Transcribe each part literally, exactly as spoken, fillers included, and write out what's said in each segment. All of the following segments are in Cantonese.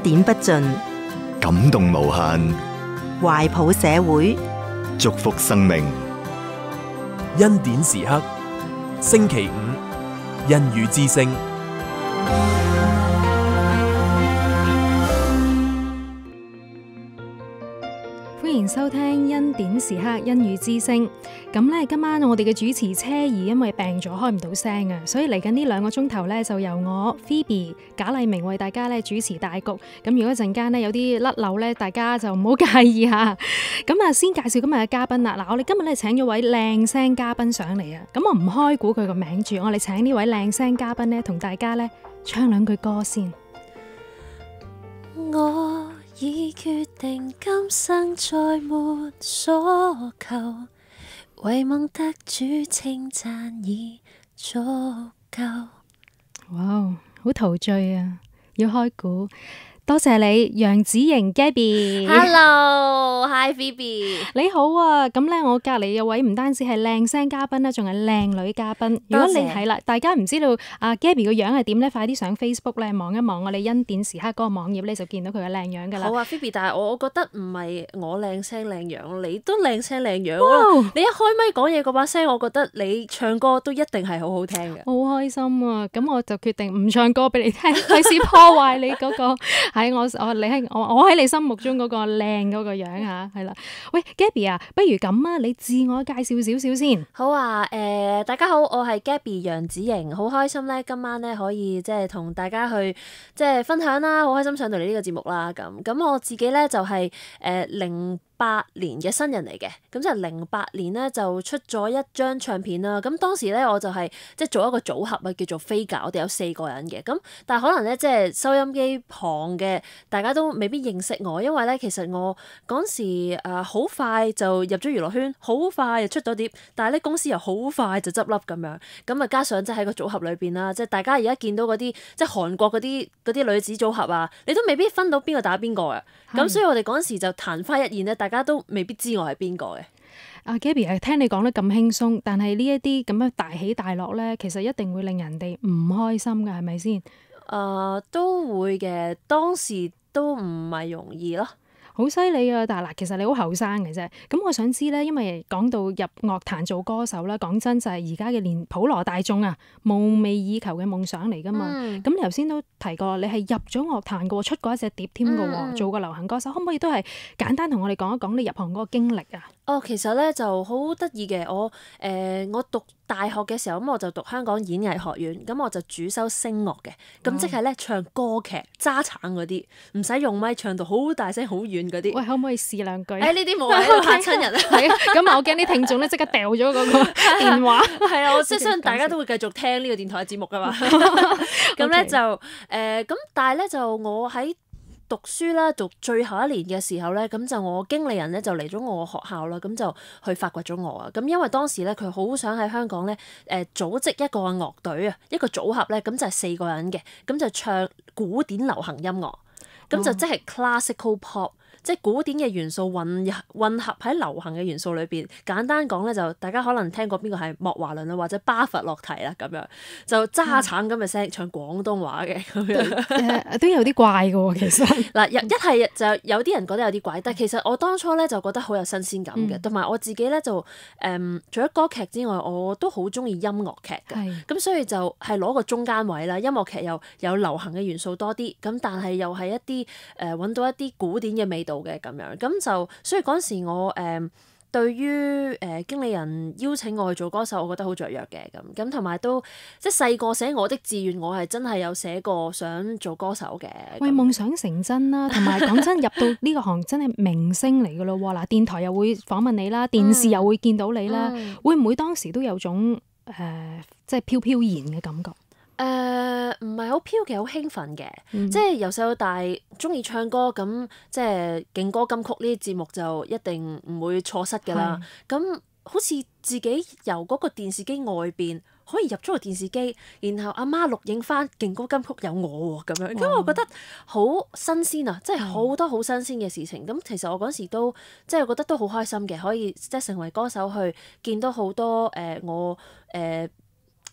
點不盡， 感動無限， 懷抱社會， 祝福生命。 恩典時刻，星期五，恩語之聲。 歡迎收聽恩典時刻恩語之聲。咁咧，今晚我哋嘅主持車兒因為病咗開唔到聲啊，所以嚟緊呢兩個鐘頭咧就由我 Phoebe 賈麗明為大家咧主持大局。咁如果一陣間咧有啲甩漏咧，大家就唔好介意吓。咁啊，先介紹今日嘅嘉賓啦。嗱，我哋今日咧請咗位靚聲嘉賓上嚟啊。咁我唔開估佢個名住，我哋請呢位靚聲嘉賓咧同大家咧唱兩句歌先。 我已決定今生再沒所求，為夢得主稱讚已足夠。 哇，好陶醉啊！要開估。多謝你，楊子瑩 Gabby。 Hello，Hi Phoebe。 你好啊，咁咧我隔離有位唔單止係靚聲嘉賓啦，仲係靚女嘉賓。如果你係啦，大家唔知道啊 Gabby 個樣係點咧，快啲上 Facebook 咧望一望我哋恩典時刻嗰個網頁咧，就見到佢嘅靚樣噶啦。 好啊 Phoebe，但係我覺得唔係我靚聲靚樣，你都靚聲靚樣咯。你一開咪講嘢嗰把聲，我覺得你唱歌都一定係好好聽嘅。 好開心啊！咁我就決定唔唱歌俾你聽，費事破壞你嗰個。喺我我你喺我我喺你心目中嗰個靚嗰個樣嚇，係啦。喂 Gabby 啊，不如咁啊，你自我介紹少少先。 好啊，誒、呃、大家好，我係 Gabby 楊子瑩，好開心咧，今晚咧可以即係同大家去即係分享啦，好開心上到嚟呢個節目啦。咁咁我自己咧就係誒零八年嘅新人嚟嘅，咁就零八年咧就出咗一張唱片啦。咁當時咧我就係即係做一個組合啊，叫做 Vega，我哋有四個人嘅。咁但係可能咧即係收音機旁嘅大家都未必認識我，因為咧其實我嗰時誒好、呃、快就入咗娛樂圈，好快就出咗碟，但係咧公司又好快就執笠咁樣。咁啊加上即係喺個組合裏邊啦，即係大家而家見到嗰啲即係韓國嗰啲嗰啲女子組合啊，你都未必分到邊個打邊個嘅。咁的所以我哋嗰時就曇花一現咧，大家都未必知我係邊個嘅。 阿 Gabby 係聽你講得咁輕鬆，但係呢一啲咁樣大起大落咧，其實一定會令人哋唔開心㗎，係咪先？誒、 呃、都會嘅，當時都唔係容易咯。 好犀利啊！但係嗱，其實你好後生嘅啫。咁我想知咧，因為講到入樂壇做歌手啦，講真就係而家嘅連普羅大眾啊，夢寐以求嘅夢想嚟噶嘛。咁你頭先都提過，你係入咗樂壇嘅喎，出過一隻碟添嘅喎，嗯、做過流行歌手，可唔可以都係簡單同我哋講一講你入行嗰個經歷啊？ 哦，其實咧就好得意嘅，我誒、呃、我讀大學嘅時候咁，我就讀香港演藝學院，咁我就主修聲樂嘅，咁、哦、即係咧唱歌劇揸橙嗰啲，唔使用咪唱到好大聲好遠嗰啲。 喂，可唔可以試兩句？誒呢啲冇喺度嚇親人啊！ 係啊，咁啊，我驚啲聽眾咧即刻掉咗嗰個電話。 係啊，我即係相信大家都會繼續聽呢個電台嘅節目噶嘛。咁咧就誒咁、呃，但係咧就我喺讀書啦，讀最後一年嘅時候咧，咁就我經理人咧就嚟咗我學校啦，咁就去發掘咗我啊。咁因為當時咧佢好想喺香港咧誒組織一個樂隊啊，一個組合咧，咁就係四個人嘅，咁就唱古典流行音樂，咁就即係 classical pop。即係古典嘅元素混入混合喺流行嘅元素裏邊，簡單講咧就大家可能聽過邊個係莫華倫啊或者巴伐洛提啦咁樣，就揸橙咁嘅聲唱廣東話嘅咁樣， 都有啲怪嘅喎其實。嗱， 一係就有啲人覺得有啲怪，但係其實我當初咧就覺得好有新鮮感嘅，同埋、嗯、我自己咧就誒、嗯、除咗歌劇之外，我都好中意音樂劇嘅，咁是所以就係攞個中間位啦。音樂劇又有流行嘅元素多啲，咁但係又係一啲誒揾到一啲古典嘅味道嘅咁樣，咁就所以嗰陣時我誒、呃、對於誒、呃、經理人邀請我去做歌手，我覺得好雀躍嘅咁，咁同埋都即係細個寫我的志願，我係真係有寫過想做歌手嘅。 喂，夢想成真啦，同埋講真入到呢個行真係明星嚟噶咯喎，嗱電台又會訪問你啦，電視又會見到你啦，嗯、會唔會當時都有種誒、呃、即係飄飄然嘅感覺？ 誒唔係好飄嘅，好興奮嘅， 嗯、 即係由細到大中意唱歌，咁即係勁歌金曲呢啲節目就一定唔會錯失㗎啦。咁是好似自己由嗰個電視機外邊可以入咗個電視機，然後阿媽錄影翻勁歌金曲有我喎咁樣，咁哇我覺得好新鮮啊！即係好多好新鮮嘅事情。咁、嗯、其實我嗰時都即係覺得都好開心嘅，可以即係成為歌手去見到好多誒、呃、我誒。呃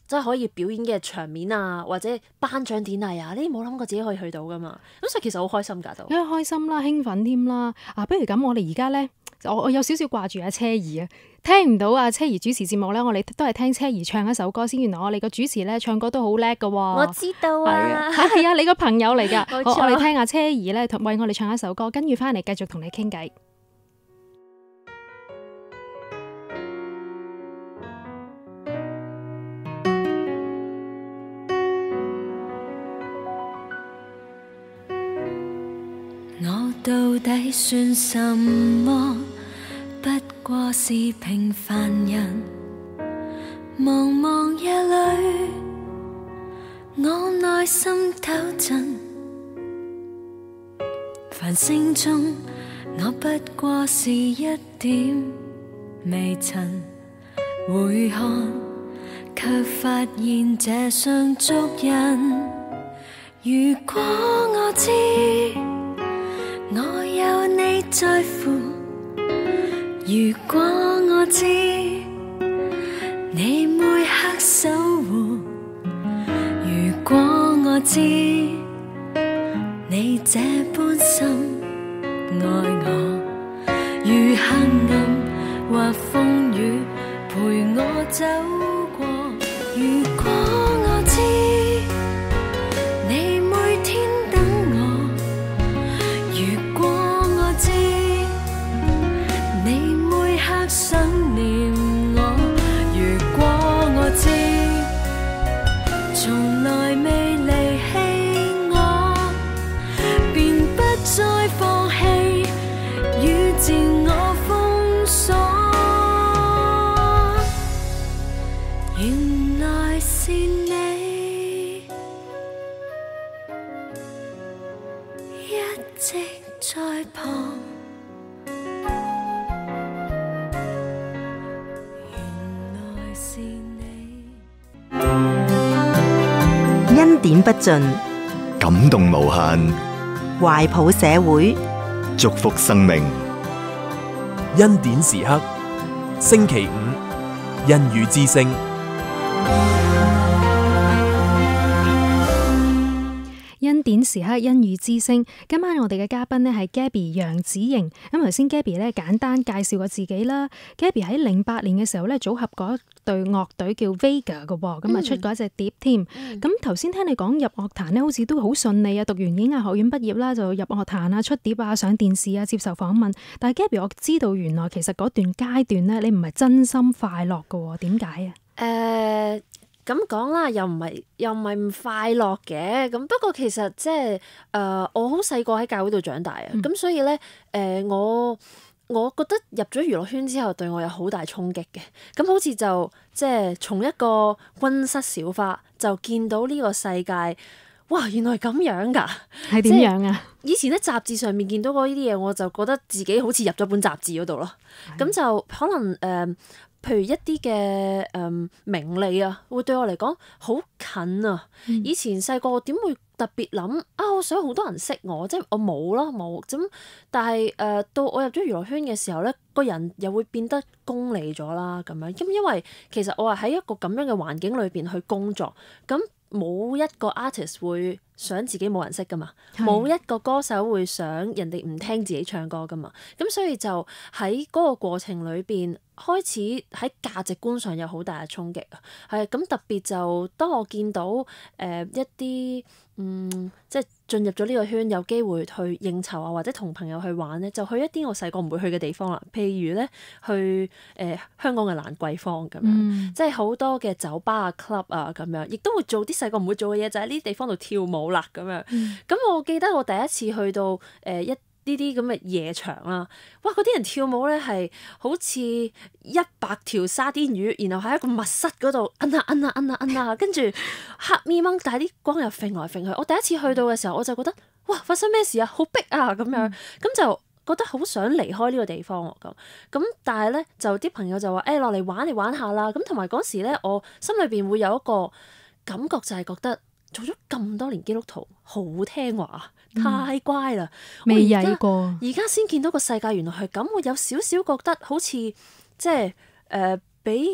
即係可以表演嘅場面啊，或者頒獎典禮啊，呢啲冇諗過自己可以去到噶嘛。咁所以其實好開心㗎都。 因為開心啦，興奮添啦。啊，不如咁，我哋而家咧，我我有少少掛住阿車兒啊，聽唔到阿車兒主持節目咧，我哋都係聽車兒唱一首歌先。原來我哋個主持咧唱歌都好叻㗎喎。 我知道啊， 係啊，你個朋友嚟㗎。 冇錯。 我我哋聽阿車兒咧，為我哋唱一首歌，跟住翻嚟繼續同你傾偈。 我到底算什麼？不過是平凡人。茫茫夜裏，我內心抖震。繁星中，我不過是一點微塵。回看，卻發現這雙足印。如果我知我有你在乎，如果我知你每刻守護，如果我知你這般深愛我，如黑暗或風雨陪我走過，如果我知你每天等我，如果我知你每刻想念我，如果我知從來未離棄我，便不再放棄與自我封鎖。原來是你一直在旁，原來是你。 恩典不盡， 感動無限， 懷抱社會， 祝福生命。 恩典時刻，星期五，恩語之聲。 恩典時刻，恩語之聲。今晚我哋嘅嘉賓呢係 Gabby 楊紫瑩。咁頭先 Gabby 咧簡單介紹過自己啦。Gabby 喺零八年嘅時候咧組合嗰隊樂隊叫 Vega 嘅，咁啊出過一隻碟添。咁頭先聽你講入樂壇咧，好似都好順利啊！讀完演藝學院畢業啦，就入樂壇啊、出碟啊、上電視啊、接受訪問。但係 Gabby，我知道原來其實嗰段階段咧，你唔係真心快樂嘅，點解啊？ 誒咁講啦，又唔係又唔係唔快樂嘅。咁不過其實即係誒，我好細個喺教會度長大啊，咁、嗯、所以咧誒、呃，我我覺得入咗娛樂圈之後對我有好大衝擊嘅。咁好似就即係從一個溫室小花就見到呢個世界，哇！原來咁樣㗎， 係點樣啊？ 以前喺雜誌上面見到過呢啲嘢，我就覺得自己好似入咗本雜誌嗰度咯。咁就可能誒。呃譬如一啲嘅誒名利啊，會對我嚟講好近啊！嗯、以前細個點會特別諗啊？我想好多人識我，即係我冇咯冇咁。但係誒、呃、到我入咗娛樂圈嘅時候咧，個人又會變得功利咗啦咁樣。咁因為其實我係喺一個咁樣嘅環境裏邊去工作，咁冇一個 artist 會想自己冇人識噶嘛，冇一個歌手會想人哋唔聽自己唱歌噶嘛。咁所以就喺嗰個過程裏邊，開始喺價值觀上有好大嘅衝擊啊。係咁特別就當我見到誒、呃、一啲嗯即係進入咗呢個圈，有機會去應酬啊，或者同朋友去玩咧，就去一啲我細個唔會去嘅地方啦。譬如咧去誒、呃、香港嘅蘭桂坊咁樣，嗯、即係好多嘅酒吧啊、club 啊咁樣，亦都會做啲細個唔會做嘅嘢，就喺呢啲地方度跳舞啦咁樣。咁、嗯、我記得我第一次去到誒、呃、一呢啲咁嘅夜場啦，哇！嗰啲人跳舞咧係好似一百條沙甸魚，然後喺一個密室嗰度摁下摁下摁下摁下，跟住黑咪掹，但係啲光又揈來揈去。我第一次去到嘅時候，我就覺得哇！發生咩事啊？好逼啊！咁樣咁、嗯、就覺得好想離開呢個地方喎。咁咁但係咧，就啲朋友就話誒落嚟玩嚟玩下啦。咁同埋嗰時咧，我心裏邊會有一個感覺，就係覺得做咗咁多年基督徒，好聽話。太乖啦， 未曳過， 而家先見到個世界原來係咁，我有少少覺得好似即係誒俾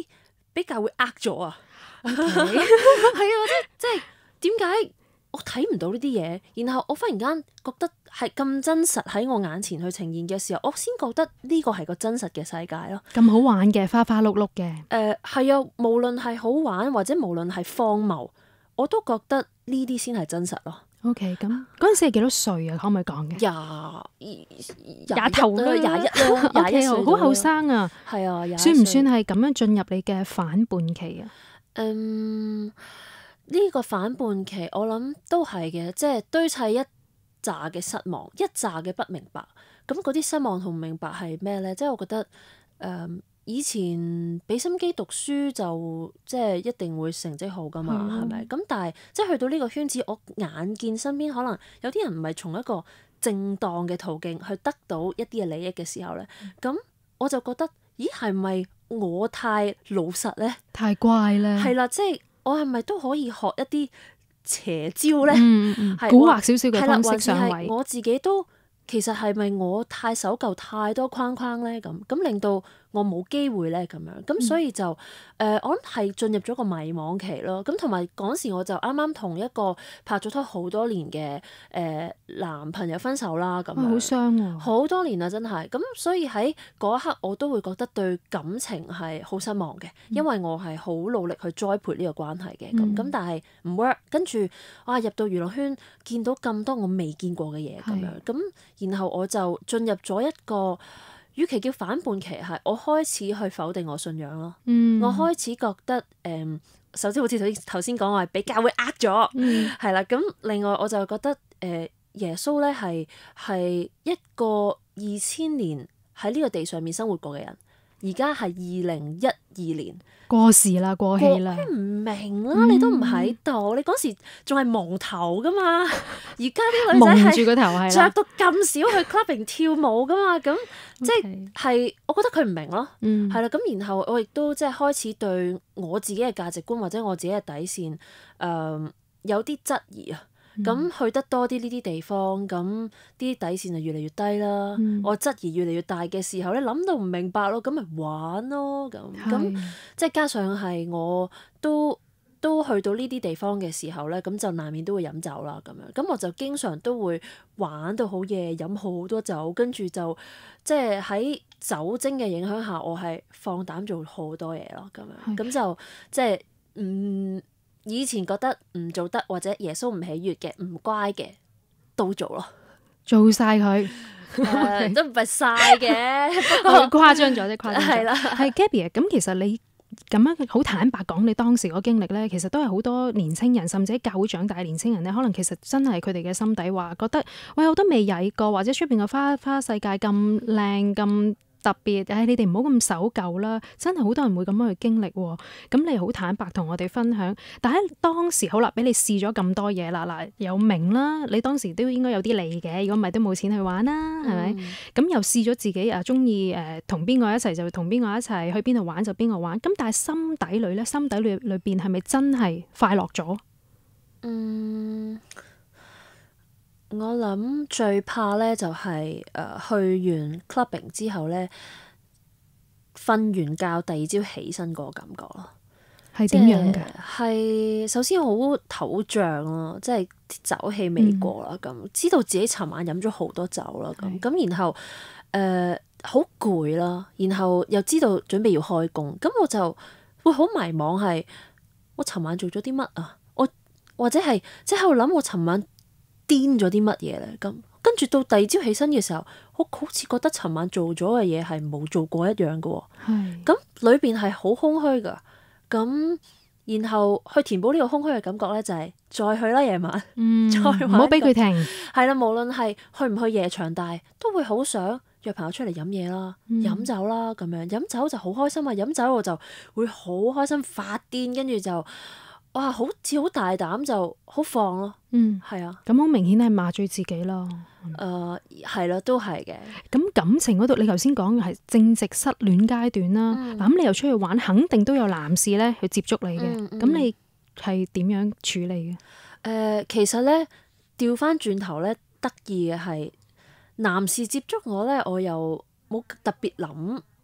俾教會呃咗啊！係 Okay. 啊，即係點解我睇唔到呢啲嘢，然後我忽然間覺得係咁真實喺我眼前去呈現嘅時候，我先覺得呢個係個真實嘅世界咯。 咁好玩嘅，花花碌碌嘅。 誒係啊，無論係好玩或者無論係荒謬，我都覺得呢啲先係真實咯。 OK，咁嗰陣時係幾多歲啊？可唔可以講嘅？ 廿廿頭啦， 廿一啦，廿一歲好後生啊！ 係啊，廿一算唔歲算係咁樣進入你嘅反叛期啊？ 嗯，呢個反叛期我諗都係嘅，即係堆砌一紮嘅失望，一紮嘅不明白。咁嗰啲失望同唔明白係咩咧？即係我覺得誒、嗯，以前俾心機讀書就即係一定會成績好噶嘛，係咪、嗯？咁但係即係去到呢個圈子，我眼見身邊可能有啲人唔係從一個正當嘅途徑去得到一啲嘅利益嘅時候咧，咁、嗯、我就覺得，咦係咪我太老實咧？ 太乖咧？ 係啦，即係我係咪都可以學一啲邪招咧？ 嗯嗯，蠱惑少少嘅方式上位。 我自己都其實係咪我太守舊太多框框咧？咁咁令到我冇機會咧咁樣，咁所以就誒、嗯呃，我諗係進入咗個迷惘期咯。咁同埋嗰時我就啱啱同一個拍咗拖好多年嘅誒、呃、男朋友分手啦，咁樣好傷喎， 好多年啦，真係。咁所以喺嗰一刻我都會覺得對感情係好失望嘅，嗯、因為我係好努力去栽培呢個關係嘅。咁咁、嗯、但係唔 work，跟住啊入到娛樂圈見到咁多我未見過嘅嘢咁樣，咁然後我就進入咗一個。與其叫反叛期，係我開始去否定我信仰咯。嗯、我開始覺得誒、嗯，首先好似頭頭先講，我係俾教會呃咗，係啦、嗯。咁另外我就覺得誒、呃，耶穌咧係係一個二千年喺呢個地上面生活過嘅人，而家係二零一二年。 過時啦，過氣啦， 唔明啦，你都唔喺度，你嗰時仲係蒙頭噶嘛？而家啲女仔係蒙住個頭係着到咁少去 clubbing 跳舞噶嘛？咁即係係，我覺得佢唔明咯，係啦、嗯。咁然後我亦都即係開始對我自己嘅價值觀或者我自己嘅底線，誒、呃、有啲質疑啊。咁、嗯、去得多啲呢啲地方，咁啲底線就越嚟越低啦。嗯、我質疑越嚟越大嘅時候咧，諗到唔明白咯，咁咪玩咯。咁咁是即係加上係我都都去到呢啲地方嘅時候咧，咁就難免都會飲酒啦。咁樣咁我就經常都會玩到好夜，飲好多酒，跟住就即係喺酒精嘅影響下，我係放膽做好多嘢咯。咁樣咁是就即係嗯。以前覺得唔做得或者耶穌唔喜悅嘅唔乖嘅都做咯， 做晒佢、 呃、都唔係晒嘅， 誇張咗啫，誇張咗。係啦，係 Gabby 咁其實你咁樣好坦白講，你當時個經歷咧，其實都係好多年青人，甚至喺教會長大嘅年青人咧，可能其實真係佢哋嘅心底話覺得，喂，我都未曳過，或者出邊嘅花花世界咁靚咁特別，唉、哎，你哋唔好咁守舊啦，真係好多人會咁樣去經歷喎。咁你好坦白同我哋分享，但喺當時好啦，俾你試咗咁多嘢啦，嗱有名啦，你當時都應該有啲利嘅，如果唔係都冇錢去玩啦，係咪？咁、嗯、又試咗自己啊，中意誒同邊個一齊就同邊個一齊，去邊度玩就邊個玩。咁但係心底裏咧，心底裏裏邊係咪真係快樂咗？嗯。 我諗最怕咧就係、是、誒、呃、去完 clubbing 之後咧，瞓完覺第二朝起身嗰個感覺咯， 係點樣嘅？ 係首先好頭脹咯，即係酒氣未過啦，咁、嗯、知道自己尋晚飲咗好多酒啦，咁咁是然後誒好攰啦，然後又知道準備要開工，咁我就會好迷茫，係我尋晚做咗啲乜啊？我或者係即係喺度諗我尋晚癲咗啲乜嘢咧？咁跟住到第二朝起身嘅時候，我好似覺得尋晚做咗嘅嘢係冇做過一樣嘅。係咁裏邊係好空虛噶。咁然後去填補呢個空虛嘅感覺咧，就係再去啦夜晚，嗯、再玩。唔好俾佢停。係啦，無論係去唔去夜場，但係都會好想約朋友出嚟飲嘢啦、飲、嗯、酒啦咁樣。飲酒就好開心啊！飲酒我就會好開心發癲，跟住就。哇！好似好大膽就好放咯，嗯，係啊， 咁好明顯係麻醉自己咯。 誒、呃，係啦，都係嘅。 咁感情嗰度，你頭先講嘅係正值失戀階段啦。嗱、嗯，咁你又出去玩，肯定都有男士咧去接觸你嘅。咁、嗯嗯、你係點樣處理嘅？誒、 呃，其實咧調翻轉頭咧，得意嘅係男士接觸我咧，我又冇特別諗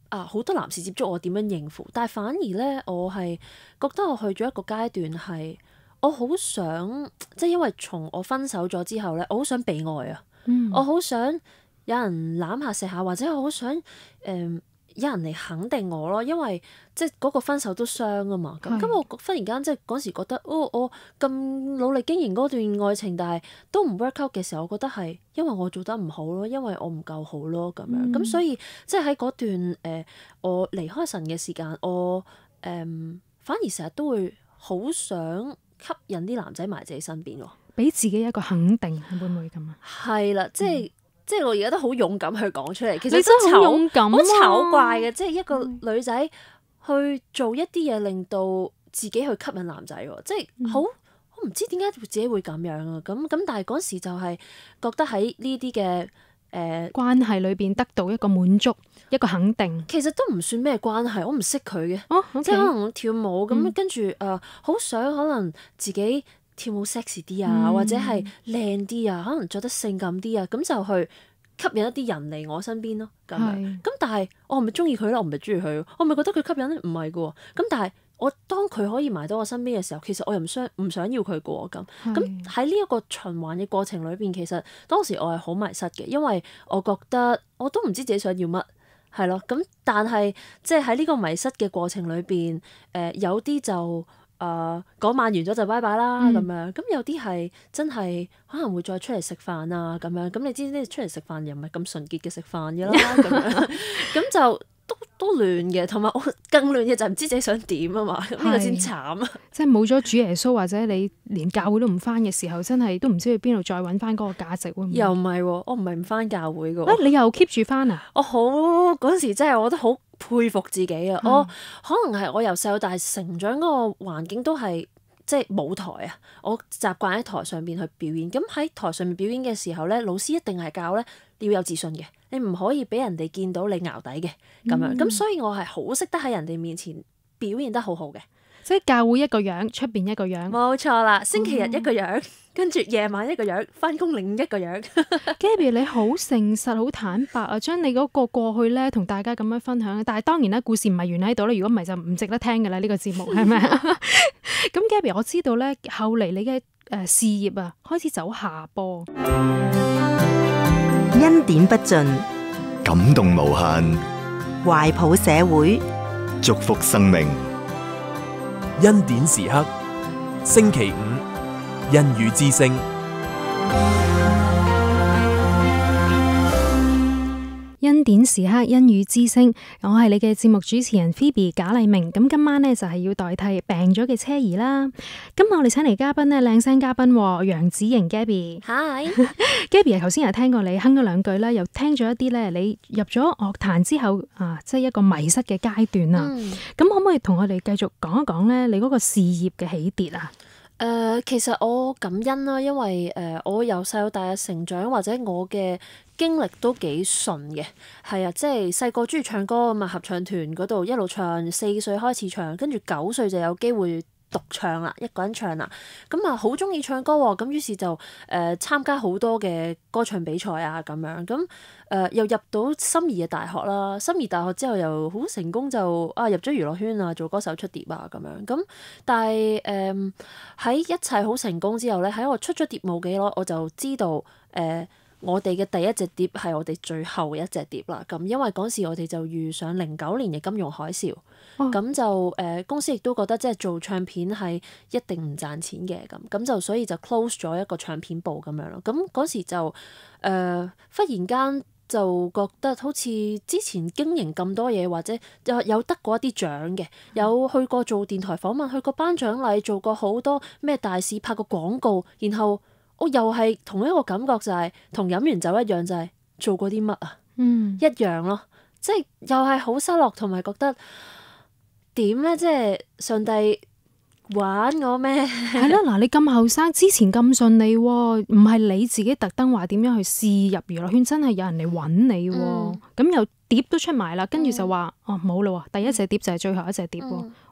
啊好多男士接觸我點樣應付，但係反而咧我係覺得我去咗一個階段係我好想即係因為從我分手咗之後咧，我好想被愛啊， 嗯、 我好想有人攬下錫下，或者我好想誒。呃有人嚟肯定我咯，因為即係嗰個分手都傷啊嘛。咁咁我忽然間即係嗰時覺得，哦，我咁努力經營嗰段愛情，但係都唔 work out 嘅時候，我覺得係因為我做得唔好咯，因為我唔夠好咯咁樣。咁、嗯、所以即係喺嗰段誒、呃、我離開神嘅時間，我誒、呃、反而成日都會好想吸引啲男仔埋自己身邊喎， 俾自己一個肯定，會唔會咁啊？ 係啦，即係。嗯即係我而家都好勇敢去講出嚟，其實你真係好勇敢啊， 好醜怪嘅，即係一個女仔去做一啲嘢，令到自己去吸引男仔喎，即係好，我唔知點解自己會咁樣啊，咁咁，但係嗰時就係覺得喺呢啲嘅誒關係裏邊得到一個滿足，一個肯定， 其實都唔算咩關係，我唔識佢嘅， 哦 okay、 即係可能跳舞咁，嗯、跟住誒好想可能自己跳舞 sexy 啲啊，嗯、或者係靚啲啊，可能着得性感啲啊，咁就去吸引一啲人嚟我身邊咯。咁樣咁，但係我係咪中意佢咧？我唔係中意佢，我係咪覺得佢吸引咧？唔係嘅喎。咁但係我當佢可以埋到我身邊嘅時候，其實我又唔想唔想要佢嘅喎。咁咁喺呢一個循環嘅過程裏邊，其實當時我係好迷失嘅，因為我覺得我都唔知自己想要乜，係咯。咁但係即係喺呢個迷失嘅過程裏邊，誒、呃、有啲就。誒嗰、呃、晚完咗就拜拜啦咁、嗯、樣，咁有啲係真係可能會再出嚟食飯啊咁樣，咁你知呢出嚟食飯又唔係咁純潔嘅食飯嘅啦咁樣，咁就都都亂嘅，同埋我更亂嘅就係唔知自己想點啊嘛，咁呢個先慘啊！ 即係冇咗主耶穌或者你連教會都唔返嘅時候，真係都唔知去邊度再揾返嗰個價值會唔會？ 又唔係喎，我唔係唔返教會嘅喎、 啊。你又 keep 住返啊？我好嗰陣時真係我覺得好佩服自己啊！嗯、我可能係我由細到大成長嗰個環境都係即係舞台啊！我習慣喺台上邊去表演。咁喺台上面表演嘅時候咧，老師一定係教咧，你要有自信嘅，你唔可以俾人哋見到你淆底嘅咁樣。咁、嗯、所以我係好識得喺人哋面前表現得好好嘅。 即係教會一個樣，出邊一個樣。 冇錯啦，星期日一個樣，跟住夜晚一個樣，翻工另一個樣。 Gabby 你好誠實，好坦白啊，將你嗰個過去咧同大家咁樣分享。但係當然啦，故事唔係完喺度啦。如果唔係就唔值得聽㗎啦。呢、呢個節目係咪啊？咁 Gabby 我知道咧，後嚟你嘅誒事業啊開始走下坡。 恩典不盡， 感動無限， 懷抱社會， 祝福生命。 恩典時刻，星期五，恩語之聲。 恩典時刻，恩語之聲，我係你嘅節目主持人 Phoebe 賈麗明。咁今晚呢，就係要代替病咗嘅車兒啦。今日我哋請嚟嘉賓呢，靚聲嘉賓楊子瑩 Gabby。Hi，Gabby 啊，頭先又聽過你哼咗兩句啦，又聽咗一啲咧，你入咗樂壇之後啊，即係一個迷失嘅階段啊。咁、嗯、可唔可以同我哋繼續講一講咧，你嗰個事業嘅起跌啊？ 誒、呃，其實我感恩啦，因為誒、呃，我由細到大嘅成長或者我嘅經歷都幾順嘅，係啊，即係細個中意唱歌咁啊，合唱團嗰度一路唱，四歲開始唱，跟住九歲就有機會獨唱啦，一個人唱啦，咁啊好中意唱歌喎，咁於是就誒、呃、參加好多嘅歌唱比賽啊咁樣，咁誒、呃、又入到心儀嘅大學啦，心儀大學之後又好成功就啊入咗娛樂圈啊，做歌手出碟啊咁樣，咁但係誒喺一切好成功之後咧，喺我出咗碟冇幾耐，我就知道誒。呃我哋嘅第一隻碟係我哋最後一隻碟啦，咁因為嗰時我哋就遇上零九年嘅金融海嘯，咁、哦、就誒、呃、公司亦都覺得即係做唱片係一定唔賺錢嘅，咁咁就所以就 close 咗一個唱片部咁樣咯。咁嗰時就誒、呃、忽然間就覺得好似之前經營咁多嘢，或者有有得過一啲獎嘅，有去過做電台訪問，去過頒獎禮，做過好多咩大事，拍過廣告，然後。我又係同一個感覺，就係同飲完酒一樣，就係、是、做過啲乜啊？嗯，一樣咯，即係又係好失落，同埋覺得點咧？即係上帝玩我咩？ 係啦，嗱，你咁後生，之前咁順利喎，唔係你自己特登話點樣去試入娛樂圈，真係有人嚟揾你喎。咁、嗯、又碟都出埋啦，跟住就話、嗯、哦冇啦喎，第一隻碟就係最後一隻碟喎。嗯、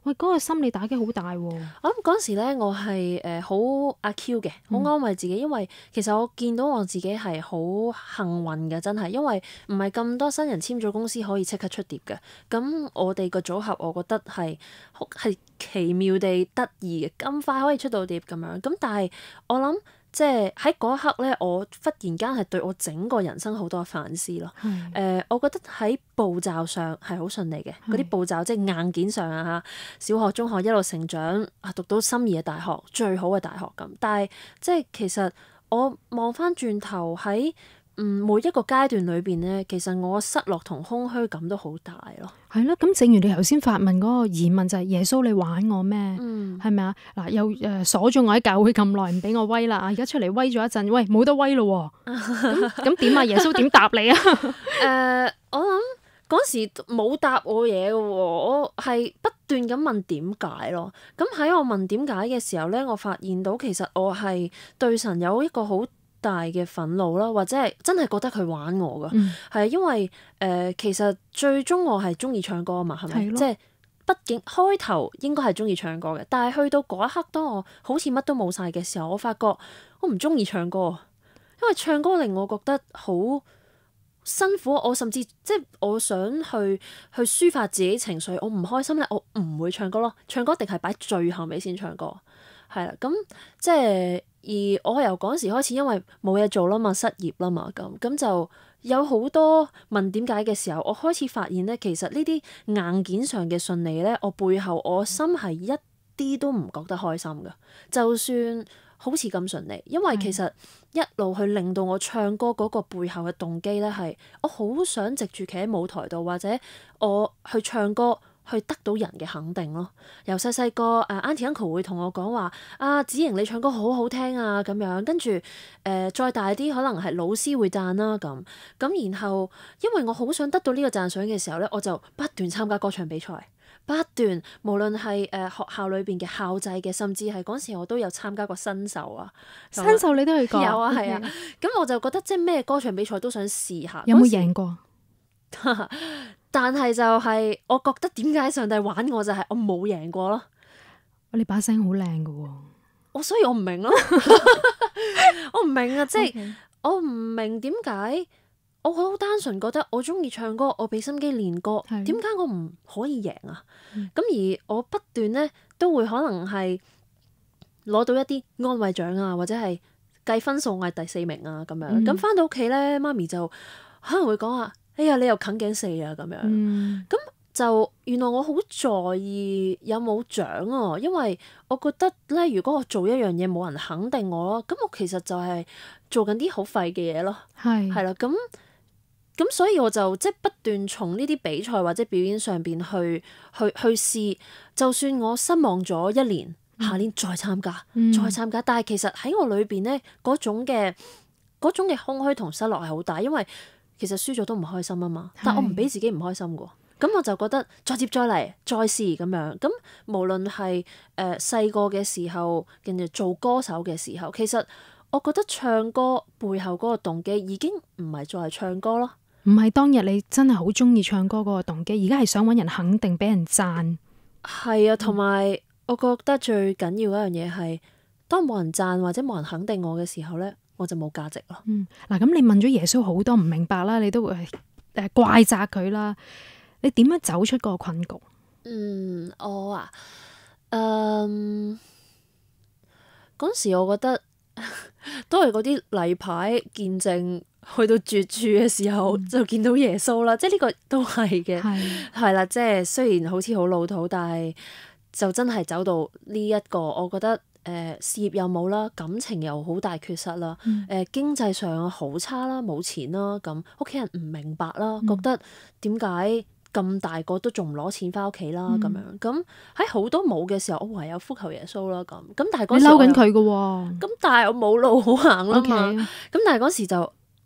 喂，嗰、嗰個心理打擊好大喎、啊。 我諗嗰時咧，我係誒好阿 Q 嘅，好安慰自己，因為其實我見到我自己係好幸運嘅，真係，因為唔係咁多新人簽咗公司可以即刻出碟嘅。咁我哋個組合，我覺得係係奇妙地得意嘅，咁快可以出到碟咁樣。咁但係我諗。即係喺嗰一刻咧，我忽然間係對我整個人生好多反思咯。誒、呃，我覺得喺步驟上係好順利嘅，嗰啲步驟即係硬件上啊嚇，小學、中學一路成長啊，讀到心儀嘅大學，最好嘅大學咁。但係即係其實我望翻轉頭喺嗯每一個階段裏邊咧，其實我失落同空虛感都好大咯。 係咯，咁正如你頭先發問嗰個疑問就係、是、耶穌你玩我咩？係咪啊？嗱，又誒鎖咗我喺教會咁耐，唔俾我威啦！而家出嚟威咗一陣，喂冇得威咯喎！咁咁點啊？耶穌點答你啊？ 誒、呃，我諗嗰時冇答我嘢嘅喎，我係不斷咁問點解咯。咁喺我問點解嘅時候咧，我發現到其實我係對神有一個好大嘅憤怒啦，或者係真係覺得佢玩我噶，係、嗯、因為誒、呃，其實最終我係中意唱歌啊嘛，係咪？即係畢竟開頭應該係中意唱歌嘅，但係去到嗰一刻，當我好似乜都冇晒嘅時候，我發覺我唔中意唱歌，因為唱歌令我覺得好辛苦。我甚至即係我想去去抒發自己情緒，我唔開心咧，我唔會唱歌咯。唱歌一定係擺最後尾先唱歌，係啦。咁即係。而我由嗰時開始，因為冇嘢做啦嘛，失業啦嘛，咁咁就有好多問點解嘅時候，我開始發現咧，其實呢啲硬件上嘅順利咧，我背後我心係一啲都唔覺得開心噶。就算好似咁順利，因為其實一路去令到我唱歌嗰個背後嘅動機咧，係我好想藉住企喺舞台度，或者我去唱歌。去得到人嘅肯定咯。由細細個，誒 Auntie Uncle 會同我講話，啊子瑩你唱歌好好聽啊咁樣，跟住誒、呃、再大啲可能係老師會讚啦咁，咁然後因為我好想得到呢個讚賞嘅時候咧，我就不斷參加歌唱比賽，不斷無論係誒學校裏邊嘅校際嘅，甚至係嗰時我都有參加過新秀啊。 新秀你都去過？ 有啊，係啊。咁我就覺得即係咩歌唱比賽都想試下。 有冇贏過？ 但係就係、是，我覺得點解上帝玩我就係我冇贏過咯。 你把聲好靚噶喎， 我所以我唔明咯，我唔明啊，即係 Okay. 我唔明點解我好單純覺得我中意唱歌，我俾心機練歌，點解的我唔可以贏啊？咁、嗯、而我不斷咧都會可能係攞到一啲安慰獎啊，或者係計分數我係第四名啊咁樣。咁翻、嗯、到屋企咧，媽咪就可能會講話。哎呀，你又啃頸四啊咁樣，咁、嗯、就原來我好在意有冇獎啊，因為我覺得咧，如果我做一樣嘢冇人肯定我咯，咁我其實就係做緊啲好廢嘅嘢咯，係係啦，咁咁所以我就即係不斷從呢啲比賽或者表演上邊去去去試，就算我失望咗一年，下年再參加，嗯、再參加，但係其實喺我裏邊咧嗰種嘅嗰種嘅空虛同失落係好大，因為其實輸咗都唔開心啊嘛，但我唔俾自己唔開心嘅，咁我就覺得再接再厲，再試咁樣。咁無論係誒細個嘅時候，跟住做歌手嘅時候，其實我覺得唱歌背後嗰個動機已經唔係再係唱歌咯， 唔係當日你真係好中意唱歌嗰個動機，而家係想揾人肯定，俾人讚。 係啊，同埋我覺得最緊要一樣嘢係，當冇人讚或者冇人肯定我嘅時候咧，我就冇價值咯。 嗯，嗱，咁你問咗耶穌好多唔明白啦，你都會誒怪責佢啦。你點樣走出嗰個困局？ 嗯，我啊，嗯，嗰時我覺得都係嗰啲例牌見證，去到絕處嘅時候、嗯、就見到耶穌啦。即係呢個都係嘅，係係啦。即係雖然好似好老土，但係就真係走到呢、這、一個，我覺得。誒、呃、事業又冇啦，感情又好大缺失啦，誒、嗯呃、經濟上好差啦，冇錢啦，咁屋企人唔明白啦，嗯、覺得點解咁大個都仲唔攞錢翻屋企啦咁、嗯、樣，咁喺好多冇嘅時候，我唯有呼求耶穌啦咁，咁但係嗰時你嬲緊佢嘅喎， 咁但係我冇路好行啦嘛，咁 Okay. 但係嗰時就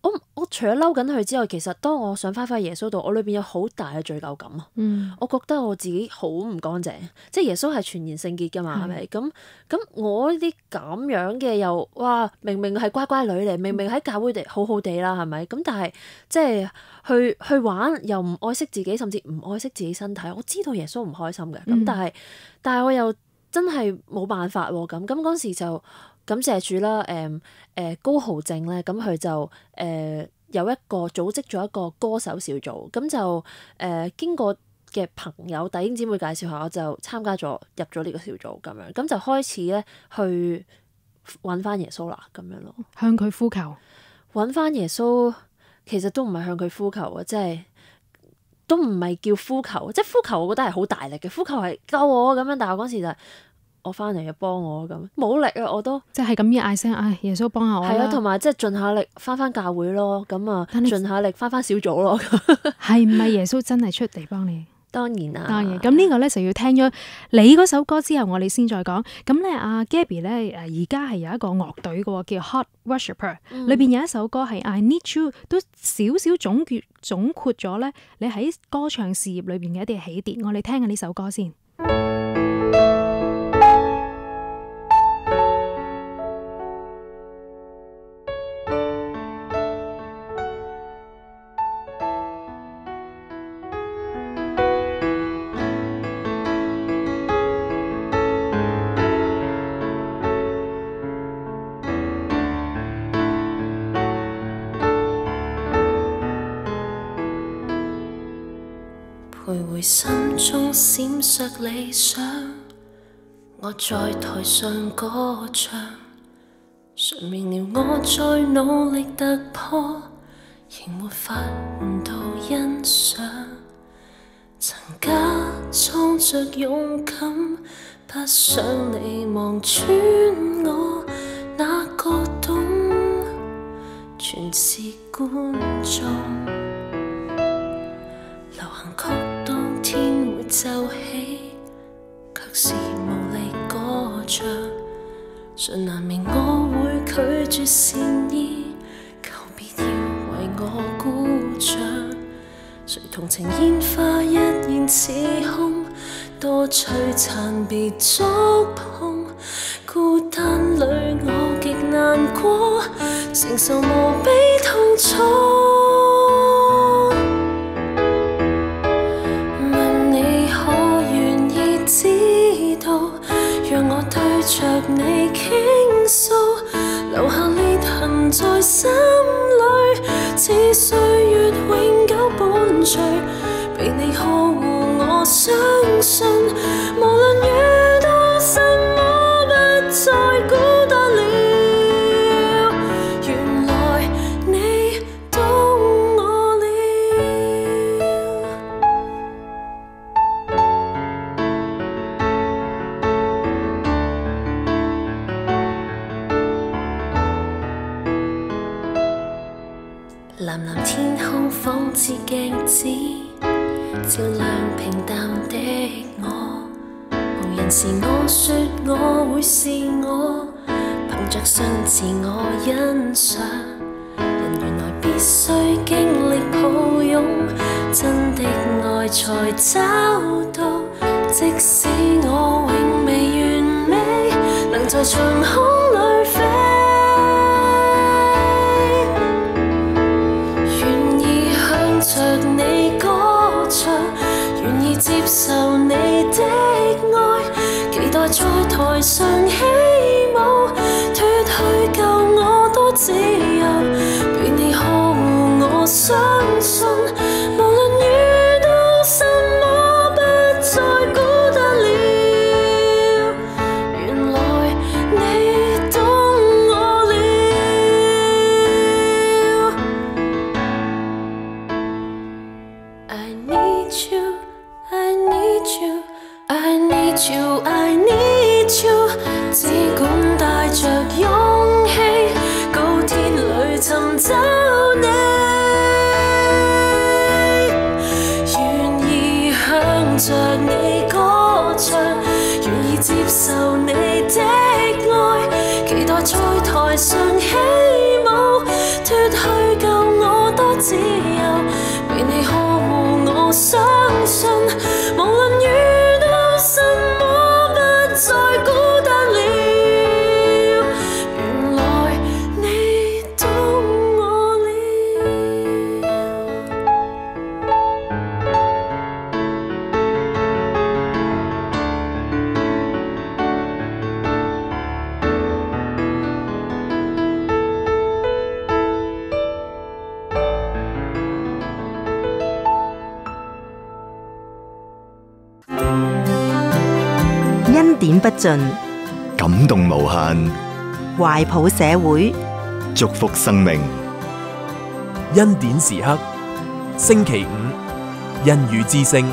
我我除咗嬲緊佢之外，其實當我想翻返耶穌度，我裏邊有好大嘅罪疚感啊！ 嗯， 我覺得我自己好唔乾淨，即係耶穌係全然聖潔噶嘛，係咪？咁咁我呢啲咁樣嘅又哇，明明係乖乖女嚟，明明喺教會地好好地啦，係咪？咁但係即係去去玩又唔愛惜自己，甚至唔愛惜自己身體。我知道耶穌唔開心嘅，咁、嗯、但係但係我又真係冇辦法喎。咁咁嗰時就感謝主啦。誒、嗯、誒、呃、高豪正咧，咁佢就誒。呃有一個組織咗一個歌手小組，咁就誒、呃、經過嘅朋友弟兄姊妹介紹下，我就參加咗入咗呢個小組咁樣，咁就開始咧去揾翻耶穌啦咁樣咯， 向佢呼求， 揾翻耶穌其實都唔係向佢呼求啊，即係都唔係叫呼求，即係呼求我覺得係好大力嘅，呼求係救我咁樣，但係我嗰時就係、是。我翻嚟就幫我咁，冇力啊！我都即係咁樣嗌聲，唉，耶穌幫下我啦。 係啊，同埋即係盡下力翻翻教會咯，咁啊，盡下力翻翻小組咯。 係唔係耶穌真係出嚟幫你？ 當然啦。 當然，咁呢個咧就要聽咗你嗰首歌之後，我哋先再講。咁咧，阿 Gabby 咧，誒而家係有一個樂隊嘅，叫 Hot Worshipper，嗯、裏邊有一首歌係 I Need You， 都少少總結總括咗咧，你喺歌唱事業裏邊嘅一啲起跌。我哋聽下呢首歌先。 徘徊心中閃爍理想，我在台上歌唱，誰明了我再努力突破，仍沒法換到欣賞。曾假裝着勇敢，不想你望穿我，哪個懂？全是觀眾。流行曲當天會奏起，卻是無力歌唱。誰難明我會拒絕善意，求別要為我鼓掌。誰同情煙花一現似空，多璀璨別觸碰。孤單裏我極難過，承受無比痛楚。讓我對着你傾訴，留下裂痕在心裏，似歲月永久伴隨。被你呵護，我相信，無論遇到什麼，不再孤單了。原來你懂我了。藍藍天空仿似鏡子，照亮平淡的我。無人時我說我會是我，憑着信自我欣賞。人原來必須經歷抱擁，真的愛才找到。即使我永未完美，能在長空裏飛。着你歌唱，願意接受你的愛，期待在台上起舞，脫去舊我多自由，被你呵護我相信，無論遇到什麼，不再孤單了。原來你懂我了。I need you, I need you, I need you, I need you。只管帶着勇氣，高天裏尋找你，願意向着你歌唱，願意接受你的愛，期待在台上起舞，脫去舊自由，被你呵護，我相信無論遇到什麼，不再孤單了。原來你懂我了。 恩典不盡， 感動無限， 懷抱社會， 祝福生命。 恩典時刻，星期五，恩語之聲。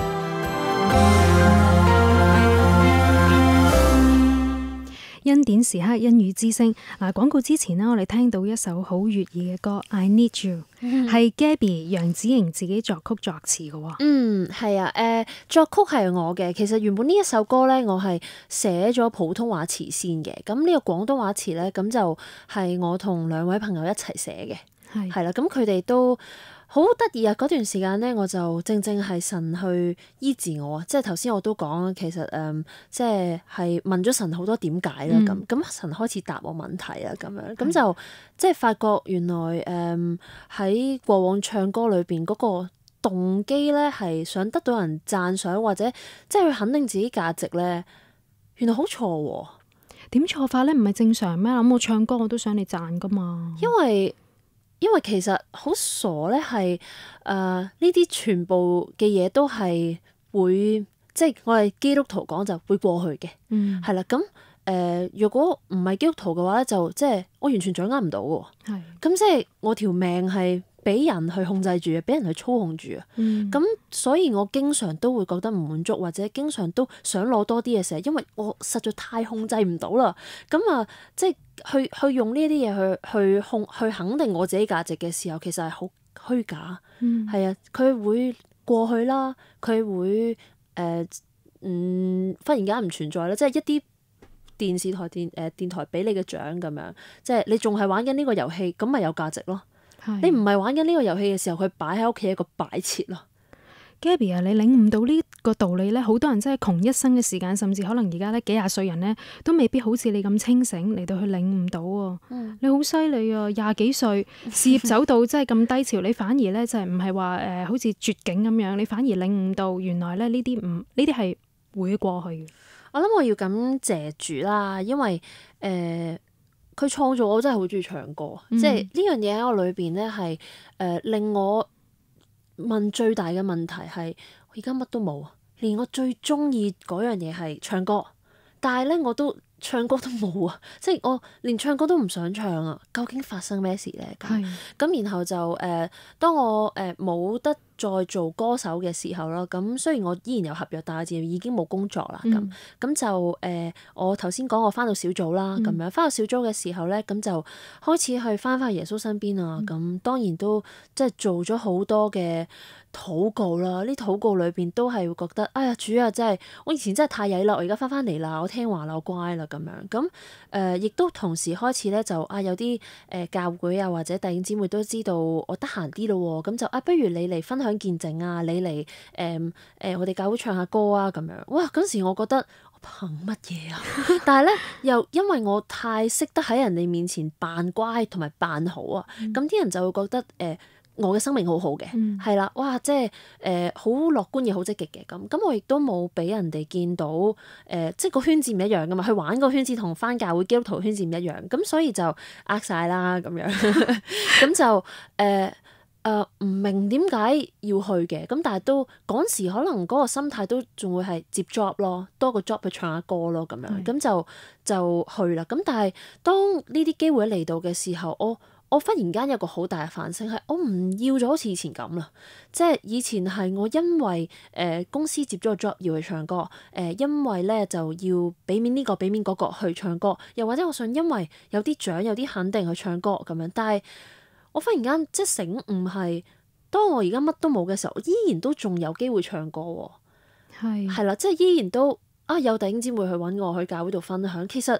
恩典時刻，恩語之聲。嗱，廣告之前呢，我哋聽到一首好悅耳嘅歌《I Need You》，係 Gabby 楊子瑩自己作曲作詞嘅喎。 嗯，係啊，誒、呃、作曲係我嘅。其實原本呢一首歌咧，我係寫咗普通話詞先嘅。咁呢個廣東話詞咧，咁就係我同兩位朋友一齊寫嘅。係係啦，咁佢哋都好得意啊！嗰段時間咧，我就正正係神去醫治我啊！即係頭先我都講啦，其實誒、嗯，即係係問咗神好多點解啦，咁咁、嗯、神開始答我問題啊，咁樣咁的就即係發覺原來誒喺、嗯、過往唱歌裏邊嗰個動機咧，係想得到人讚賞或者即係去肯定自己價值咧，原來好錯喎！ 點錯法咧？唔係正常咩？諗我唱歌我都想你讚噶嘛， 因為。因為其實好傻咧，係誒呢啲全部嘅嘢都係會，即係我哋基督徒講就會過去嘅， 嗯， 係啦。咁誒，若果唔係基督徒嘅話咧，就即係我完全掌握唔到嘅。 係咁，即係我條命係俾人去控制住啊，俾人去操控住啊。咁、嗯、所以我經常都會覺得唔滿足，或者經常都想攞多啲嘅時候，因為我實在太控制唔到啦。咁啊，即係。去去用呢啲嘢去去控去肯定我自己價值嘅時候，其實係好虛假，係、嗯、啊，佢會過去啦，佢會誒、呃、嗯忽然間唔存在啦，即係一啲電視台電誒、呃、電台俾你嘅獎咁樣，即係你仲係玩緊呢個遊戲，咁咪有價值咯。是你唔係玩緊呢個遊戲嘅時候，佢擺喺屋企一個擺設咯。 Gabby 啊，你領悟到呢個道理咧，好多人真係窮一生嘅時間，甚至可能而家咧幾廿歲人咧，都未必好似你咁清醒嚟到去領悟到喎。嗯、你好犀利啊！廿幾歲事業走到真係咁低潮，你反而咧就係唔係話誒好似絕境咁樣，你反而領悟到原來咧呢啲唔呢啲係會過去嘅。 我諗我要感謝主啦，因為誒佢創造我真係好中意唱歌，嗯、即係呢樣嘢喺我裏邊咧係誒令我。問最大嘅問題係，我而家乜都冇，連我最中意嗰樣嘢係唱歌，但係咧我都唱歌都冇啊，即係我連唱歌都唔想唱啊！究竟發生咩事咧？咁咁是然後就誒、呃，當我誒冇、呃、得再做歌手嘅時候啦，咁雖然我依然有合約，但係已經冇工作啦。咁咁、嗯、就誒、呃，我頭先講我返到小組啦，咁、嗯、樣返到小組嘅時候咧，咁就開始去返返去耶穌身邊啊。咁、嗯、當然都即係做咗好多嘅禱告啦。呢禱告裏邊都係會覺得，哎呀主啊，真係我以前真係太曳啦，我而家返返嚟啦，我聽話啦，我乖啦咁樣。咁誒，亦、呃、都同時開始咧，就啊有啲誒、呃、教會啊或者弟兄姊妹都知道我得閒啲咯喎，咁就啊不如你嚟分享見證啊，你嚟誒誒我哋教會唱下歌啊咁樣。哇！嗰時我覺得我憑乜嘢啊？但係咧又因為我太識得喺人哋面前扮乖同埋扮好啊，咁啲、嗯、人就會覺得誒、呃、我嘅生命好好嘅，係啦、嗯，哇！即係誒好樂觀又好積極嘅咁。咁我亦都冇俾人哋見到誒、呃，即係個圈子唔一樣噶嘛。去玩個圈子同返教會基督徒圈子唔一樣，咁所以就呃晒啦咁樣。咁就誒。呃誒唔、呃、明點解要去嘅，咁但係都嗰時可能嗰個心態都仲會係接 job 咯，多個 job 去唱下歌咯咁樣，咁、嗯、就就去啦。咁但係當呢啲機會嚟到嘅時候，我我忽然間有個好大嘅反省係，我唔要咗好似以前咁啦。即係以前係我因為誒、呃、公司接咗個 job 要去唱歌，誒、呃、因為咧就要俾面呢個俾面嗰個去唱歌，又或者我想因為有啲獎有啲肯定去唱歌咁樣，但係。我忽然間即係醒悟係，當我而家乜都冇嘅時候，我依然都仲有機會唱歌喎。係係啦，即係依然都啊有弟兄姊妹去揾我去教會度分享。其實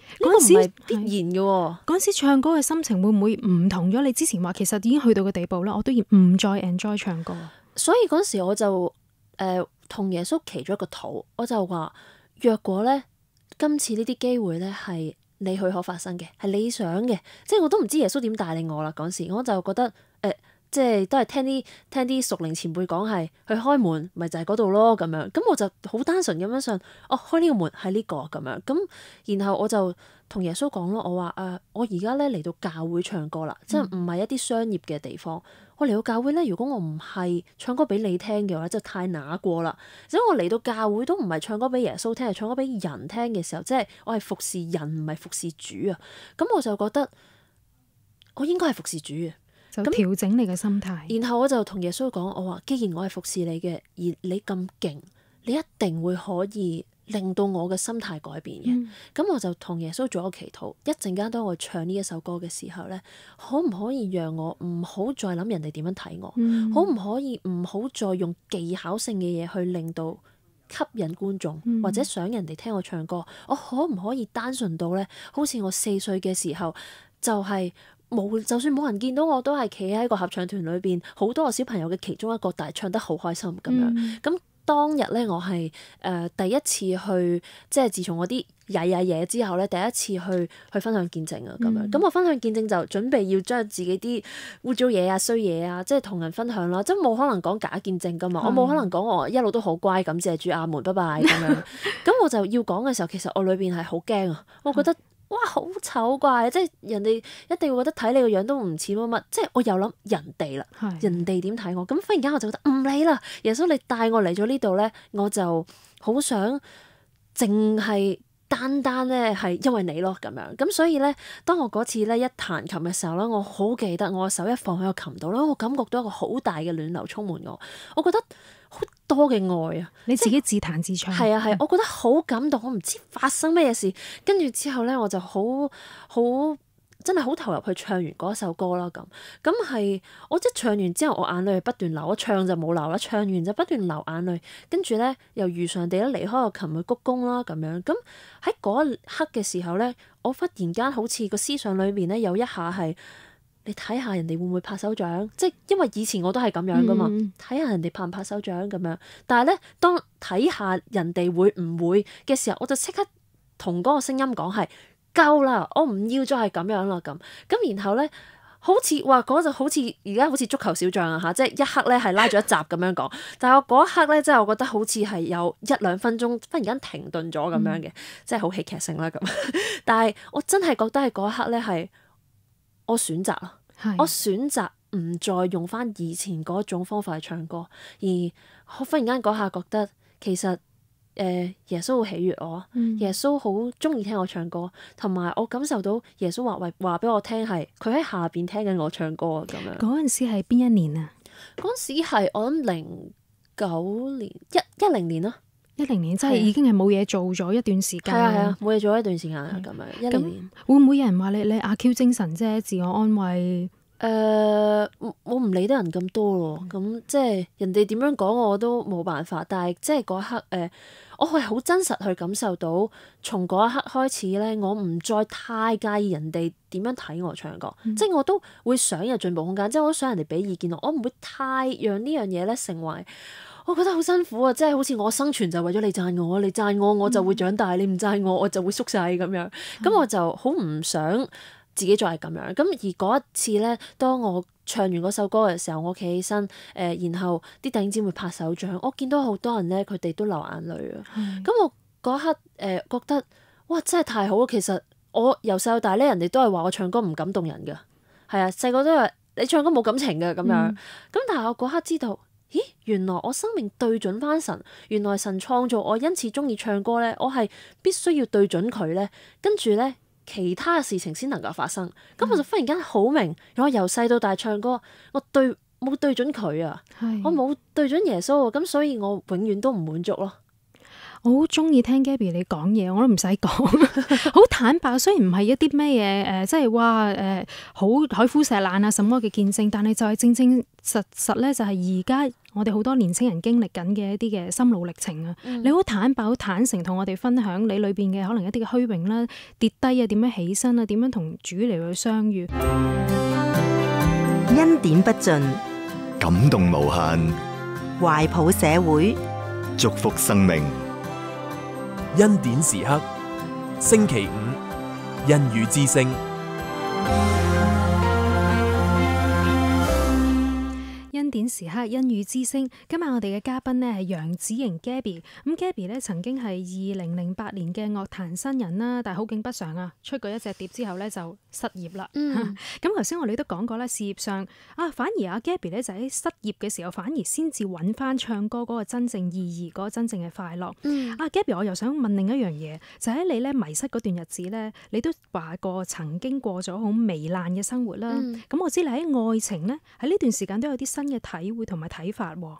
個唔係必然嘅喎。 嗰陣時唱歌嘅心情會唔會唔同咗？你之前話其實已經去到個地步啦，我都要唔再 enjoy 唱歌。 所以嗰時我就誒同、呃、耶穌祈咗一個禱，我就話若果咧今次呢啲機會咧係你許可發生嘅，係你想嘅，即係我都唔知耶穌點帶領我啦。嗰時我就覺得誒。呃即係都係聽啲聽啲熟齡前輩講係去開門，咪就係嗰度咯咁樣。咁我就好單純咁樣信，哦開呢個門係呢個咁樣。咁然後我就同耶穌講咯，我話誒、呃、我而家咧嚟到教會唱歌啦，即係唔係一啲商業嘅地方。我嚟到教會咧，如果我唔係唱歌俾你聽嘅話，就太乸過啦。所以我嚟到教會都唔係唱歌俾耶穌聽，係唱歌俾人聽嘅時候，即係我係服侍人，唔係服侍主啊。咁我就覺得我應該係服侍主嘅。 就調整你嘅心態， 然後我就同耶穌講，我話既然我係服侍你嘅，而你咁勁，你一定會可以令到我嘅心態改變嘅。咁、嗯、我就同耶穌做咗祈禱，一陣間當我唱呢一首歌嘅時候咧，可唔可以讓我唔好再諗人哋點樣睇我？嗯、可唔可以唔好再用技巧性嘅嘢去令到吸引觀眾，嗯、或者想人哋聽我唱歌？我可唔可以單純到咧，好似我四歲嘅時候就係、是。冇，就算冇人見到我都係企喺個合唱團裏邊，好多個小朋友嘅其中一個，但係唱得好開心咁樣。咁、嗯、當日咧，我係誒、呃、第一次去，即係自從我啲曳曳嘢之後咧，第一次去去分享見證啊咁樣。咁、嗯、我分享見證就準備要將自己啲污糟嘢啊、衰嘢啊，即係同人分享啦。即係冇可能講假見證噶嘛，是我冇可能講我一路都好乖，感謝主阿門，拜拜咁樣。咁我就要講嘅時候，其實我裏邊係好驚啊，我覺得。哇，好醜怪！即係人哋一定會覺得睇你個樣都唔似乜乜，即係我又諗人哋啦，是人哋點睇我？咁忽然間我就覺得唔理啦，耶穌你帶我嚟咗呢度咧，我就好想淨係單單咧係因為你咯咁樣。咁所以咧，當我嗰次咧一彈琴嘅時候咧，我好記得我手一放喺個琴度咧，我感覺到一個好大嘅暖流充滿我，我覺得好多嘅愛啊！ 你自己自彈自唱， 係啊係，我覺得好感動。我唔知發生咩事，跟住之後咧，我就好好真係好投入去唱完嗰首歌啦。咁咁係我一唱完之後，我眼淚不斷流，我唱就冇流啦，唱完就不斷流眼淚。跟住咧又如常地咧離開個琴去鞠躬啦咁樣。咁喺嗰一刻嘅時候咧，我忽然間好似個思想裏邊咧有一下係。你睇下人哋會唔會拍手掌？即係因為以前我都係咁樣噶嘛，睇下、嗯、人哋拍唔拍手掌咁樣。但係咧，當睇下人哋會唔會嘅時候，我就即刻同嗰個聲音講係夠啦，我唔要再係咁樣啦咁。咁然後咧，好似話嗰就好似而家好似足球小將啊嚇，即係一刻咧係拉咗一集咁樣講。但係我嗰一刻咧，即係我覺得好似係有一兩分鐘忽然間停頓咗咁樣嘅，嗯、即係好戲劇性啦咁。但係我真係覺得係嗰一刻咧係我選擇啦。是我選擇唔再用翻以前嗰種方法去唱歌，而我忽然間嗰下覺得其實誒、呃、耶穌好喜悅我，嗯、耶穌好中意聽我唱歌，同埋我感受到耶穌話為話俾我聽係佢喺下邊聽緊我唱歌咁樣。 嗰陣時係邊一年啊？ 嗰陣時係我諗零九年一一零年啦。 一零年真係已經係冇嘢做咗一段時間。 係啊係啊，冇嘢做一段時間啊咁樣。一零年會唔會有人話你你阿 Q 精神啫，自我安慰？ 誒、呃，我唔理得人咁多咯。咁、嗯、即係人哋點樣講我都冇辦法。但係即係嗰一刻誒、呃，我係好真實去感受到，從嗰一刻開始咧，我唔再太介意人哋點樣睇我唱歌。嗯、即係我都會想有進步空間，即係我都想人哋俾意見我。我唔會太讓呢樣嘢咧成為。我覺得好辛苦啊！即係好似我生存就為咗你讚我，你讚我我就會長大，嗯、你唔讚我我就會縮細咁樣。咁、嗯、我就好唔想自己再係咁樣。咁而嗰一次咧，當我唱完嗰首歌嘅時候，我企起身，誒、呃，然後啲弟兄姊妹拍手掌，我見到好多人咧，佢哋都流眼淚啊。咁、嗯、我嗰刻誒、呃、覺得，哇！真係太好啊！其實我由細到大咧，人哋都係話我唱歌唔感動人㗎。係啊，細個都係你唱歌冇感情㗎咁樣。咁、嗯、但係我嗰刻知道。咦，原來我生命對準翻神，原來神創造我，因此中意唱歌咧，我係必須要對準佢咧，跟住咧其他嘅事情先能夠發生。咁、嗯、我就忽然間好明，我由細到大唱歌，我對冇對準佢啊，是我冇對準耶穌啊，咁所以我永遠都唔滿足咯。 我好中意聽 Gabby 你講嘢，我都唔使講，好坦白。雖然唔係一啲咩嘢誒，即係話誒好海枯石爛啊什麼嘅見證，但係就係正正實實咧，就係而家我哋好多年青人經歷緊嘅一啲嘅心路歷程啊！ 嗯、 你好坦白、好坦誠同我哋分享你裏邊嘅可能一啲嘅虛榮啦、跌低啊、點樣起身啊、點樣同主嚟去相遇。 恩典不盡， 感動無限， 懷抱社會， 祝福生命。 恩典時刻，星期五，恩語之聲。 恩典時刻，恩語之聲。今晚我哋嘅嘉賓呢係楊梓瑩 Gabby。咁 Gabby 呢曾經係二零零八年嘅樂壇新人啦，但係好景不常啊，出過一隻碟之後呢就失業啦。咁頭先我哋都講過啦，事業上啊，反而阿 Gabby 呢就喺失業嘅時候，反而先至揾翻唱歌嗰個真正意義，嗰個真正嘅快樂。 嗯、 啊 Gabby，我又想問另一樣嘢，就喺你呢迷失嗰段日子呢，你都話過曾經過咗好糜爛嘅生活啦。咁、嗯、我知你喺愛情呢，喺呢段時間都有啲新嘅體會同埋睇法喎。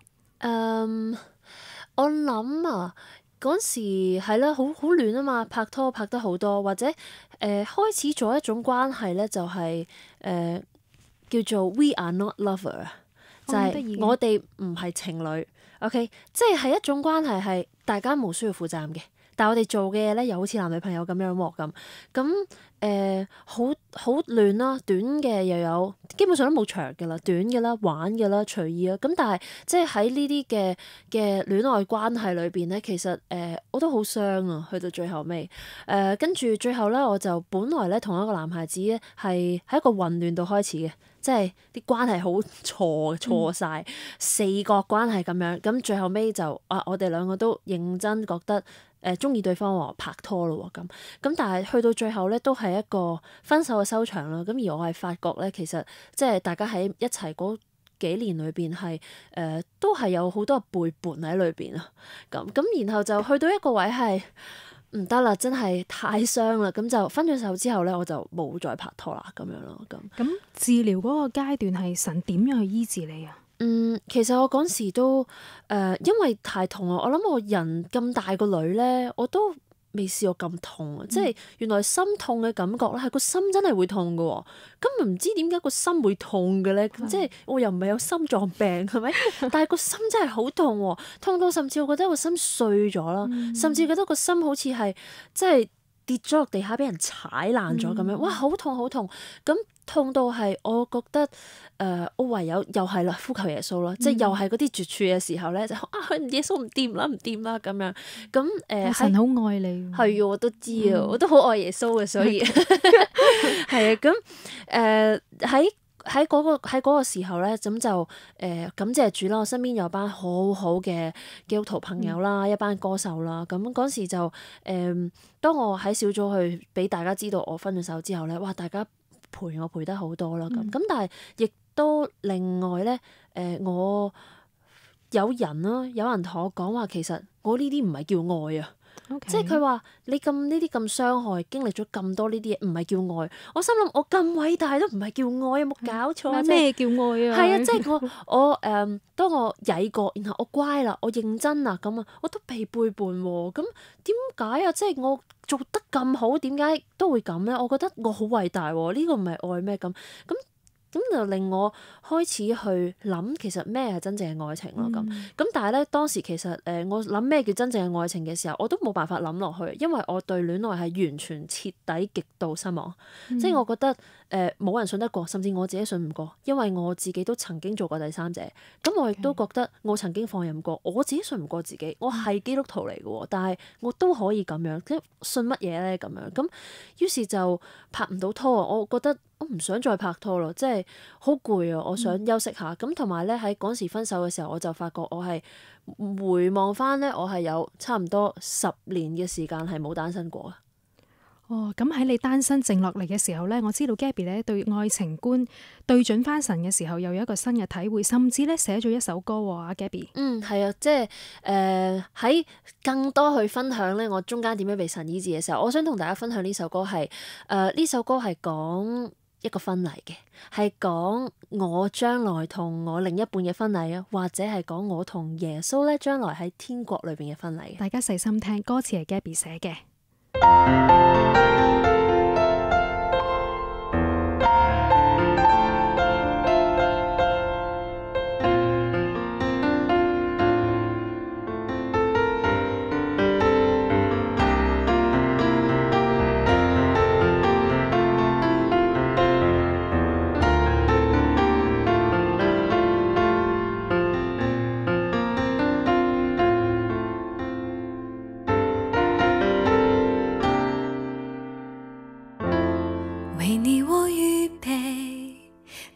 Um, 我諗啊，嗰時係啦，好好亂啊嘛，拍拖拍得好多，或者誒、呃、開始咗一種關係咧，就係、是、誒、呃、叫做 We are not lover，、哦、就係我哋唔係情侶。OK， 即係係一種關係係大家冇需要負責任嘅。但係我哋做嘅嘢咧，又好似男女朋友咁樣喎，咁咁誒，好好亂啦，短嘅又有，基本上都冇長嘅啦，短嘅啦，玩嘅啦，隨意啦。咁但係即係喺呢啲嘅嘅戀愛關係裏邊咧，其實誒、呃、我都好傷啊，去到最後尾誒，跟住最後咧，我就本來咧同一個男孩子咧係喺一個混亂度開始嘅，即係啲關係好錯錯晒，嗯、四角關係咁樣，咁最後尾就啊，我哋兩個都認真覺得。誒中意對方喎，拍拖咯喎，咁咁但係去到最後咧，都係一個分手嘅收場啦。咁而我係發覺咧，其實即係大家喺一齊嗰幾年裏邊係誒都係有好多背叛喺裏邊啊。咁咁然後就去到一個位係唔得啦，真係太傷啦。咁就分咗手之後咧，我就冇再拍拖啦，咁樣咯。咁咁治療嗰個階段係神點樣去醫治你啊？ 嗯，其實我嗰時都誒、呃，因為太痛啊！我諗我人咁大個女咧，我都未試過咁痛啊！嗯、即係原來心痛嘅感覺咧，係個心真係會痛㗎喎。咁唔知點解個心會痛嘅咧？嗯、即係我又唔係有心臟病係咪？但係個心真係好痛喎，痛到甚至我覺得個心碎咗啦，嗯、甚至覺得個心好似係即係跌咗落地下，俾人踩爛咗咁樣。哇！好痛好痛咁。痛到係，我覺得誒、呃，我唯有又係啦，呼求耶穌啦，嗯、即係又係嗰啲絕處嘅時候咧，就啊，耶穌唔掂啦，唔掂啦咁樣。咁誒，呃、 神好愛你， 係啊，我都知啊，嗯、我都好愛耶穌嘅，所以係啊。咁誒喺喺嗰個喺嗰個時候咧，咁就誒、呃、感謝主啦。我身邊有班好好嘅基督徒朋友啦，嗯、一班歌手啦。咁嗰時就誒、呃，當我喺小組去俾大家知道我分咗手之後咧，哇！大家陪我陪得好多啦，咁咁、嗯、但係亦都另外咧，誒、呃、我有人啦，有人同我講話，其實我呢啲唔係叫愛啊，Okay. 即係佢話你咁呢啲咁傷害，經歷咗咁多呢啲嘢，唔係叫愛。我心諗我咁偉大都唔係叫愛，有冇搞錯啊？ 咩叫愛啊？ 係啊，即係我我誒、呃，當我曳過，然後我乖啦，我認真啦，咁啊，我都被背叛喎。咁點解啊？即係我做得咁好，點解都會咁咧？我覺得我好偉大喎，呢個唔係愛咩咁咁。咁就令我開始去諗，其實咩係真正嘅愛情咯？咁咁、嗯，但係咧當時其實誒、呃，我諗咩叫真正嘅愛情嘅時候，我都冇辦法諗落去，因為我對戀愛係完全徹底極度失望，嗯、即係我覺得誒冇、呃、人信得過，甚至我自己信唔過，因為我自己都曾經做過第三者，咁我亦都覺得我曾經放任過，我自己信唔過自己，我係基督徒嚟嘅喎，但係我都可以咁樣，即係信乜嘢咧咁樣？咁於是就拍唔到拖啊！我覺得。我唔想再拍拖咯，即係好攰啊！我想休息下。咁同埋咧喺嗰時分手嘅時候，我就發覺我係回望翻咧，我係有差唔多十年嘅時間係冇單身過啊。 哦，咁喺你單身靜落嚟嘅時候咧，我知道 Gabby 咧對愛情觀對準翻神嘅時候，又有一個新嘅體會，甚至咧寫咗一首歌喎，阿 Gabby。 嗯，係啊，即係誒喺更多去分享咧，我中間點樣被神醫治嘅時候，我想同大家分享呢首歌係誒呢首歌係講一個婚禮嘅，係講我將來同我另一半嘅婚禮啊，或者係講我同耶穌咧將來喺天國裏邊嘅婚禮。 大家細心聽，歌詞係 Gabby 寫嘅。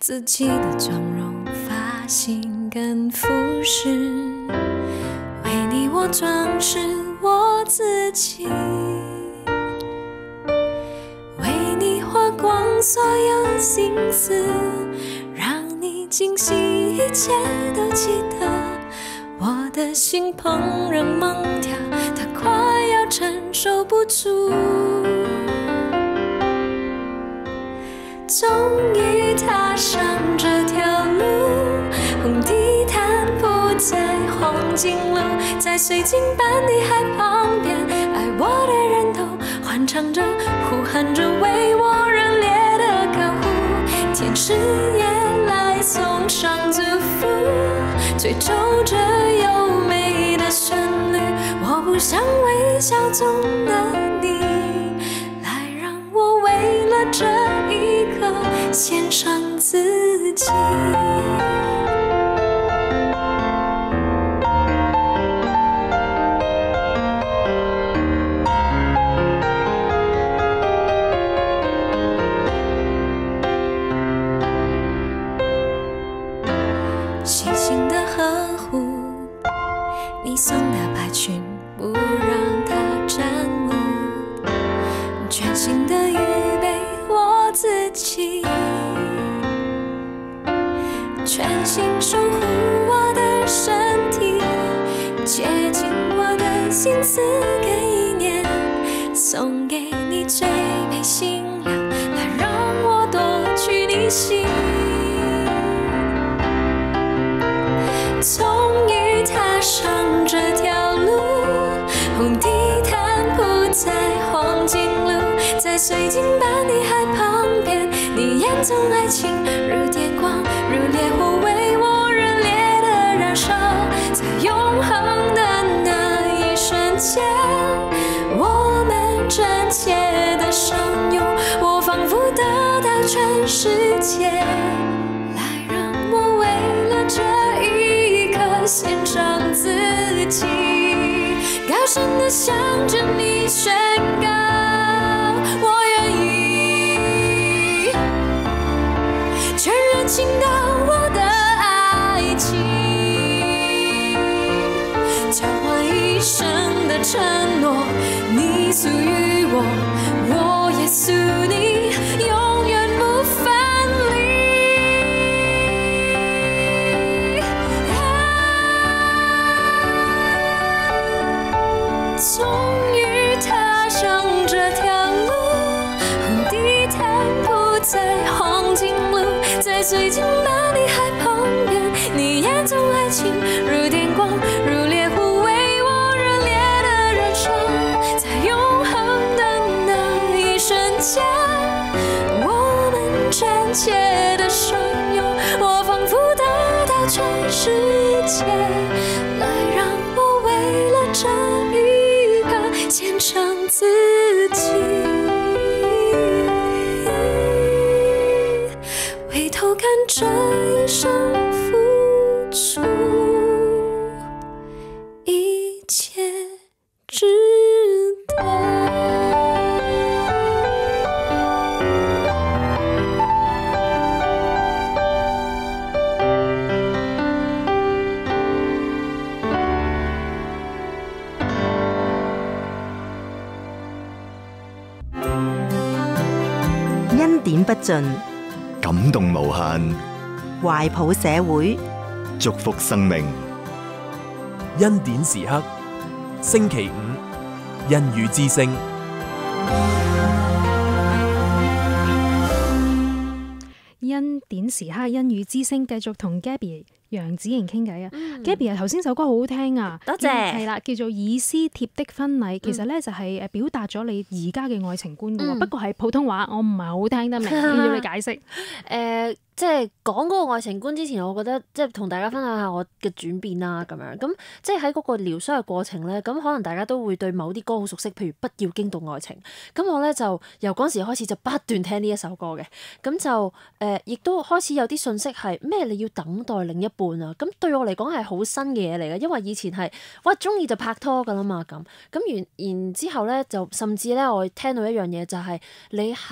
自己的妝容、髮型跟服飾，為你我裝飾我自己，為你花光所有心思，讓你驚喜，一切都記得。我的心怦然猛跳，它快要承受不住。終於踏上這條路，紅地毯鋪在黃金路，在水晶般的海旁邊，愛我的人都歡唱着、呼喊着，為我熱烈的歌呼。天使也來送上祝福，吹奏着優美的旋律。我不想微笑中的你，來讓我為了這一刻獻上自己。細心的呵護，你送的白裙不讓它沾污，全心的預備我自己，全心守護我的身體，竭盡我的心思跟意念，送給你最美新娘，來讓我奪取你心。終於踏上這條路，紅地毯鋪在黃金路，在水晶般的海旁邊，你眼中愛情如電光，如烈火，為我熱烈的燃燒。在永恆的那一瞬間，我們真切的相擁，我仿佛得到全世界，來讓我為了這一刻獻上自己，高聲地向着你宣告，我願意全然傾倒我的愛情，交換一生的承諾，你屬於我，我也屬你，永遠不分離。終於踏上這條路，紅地毯鋪在黃金路，在水晶般的海旁邊，你眼中愛情如電光，如烈火，為我熱烈的燃燒。在永恆的那一瞬間，我們真切的相擁，我仿佛得到全世界，來讓我為了這一刻獻上自己，回頭看這一生付出，一切值得。 恩典不盡， 感動無限， 懷抱社會， 祝福生命。 恩典時刻，星期五，恩語之聲。 恩典時刻，恩語之聲，繼續同 Gabby 楊子瑩傾偈啊。 嗯、 Gabby 啊，頭先首歌好好聽啊， 多謝。 係啦，叫做以斯帖的婚禮，其實咧就係誒表達咗你而家嘅愛情觀嘅喎，嗯、不過係普通話，我唔係好聽得明，要你解釋。誒、 呃。即係講嗰個愛情觀之前，我覺得即係同大家分享下我嘅轉變啦，咁樣咁即係喺嗰個療傷嘅過程咧，咁可能大家都會對某啲歌好熟悉，譬如不要驚動愛情。咁我咧就由嗰時開始就不斷聽呢一首歌嘅，咁就誒亦、呃、都開始有啲信息係咩你要等待另一半啊。咁對我嚟講係好新嘅嘢嚟嘅，因為以前係哇中意就拍拖㗎啦嘛，咁咁然然之後咧就甚至咧我聽到一樣嘢就係、是、你喺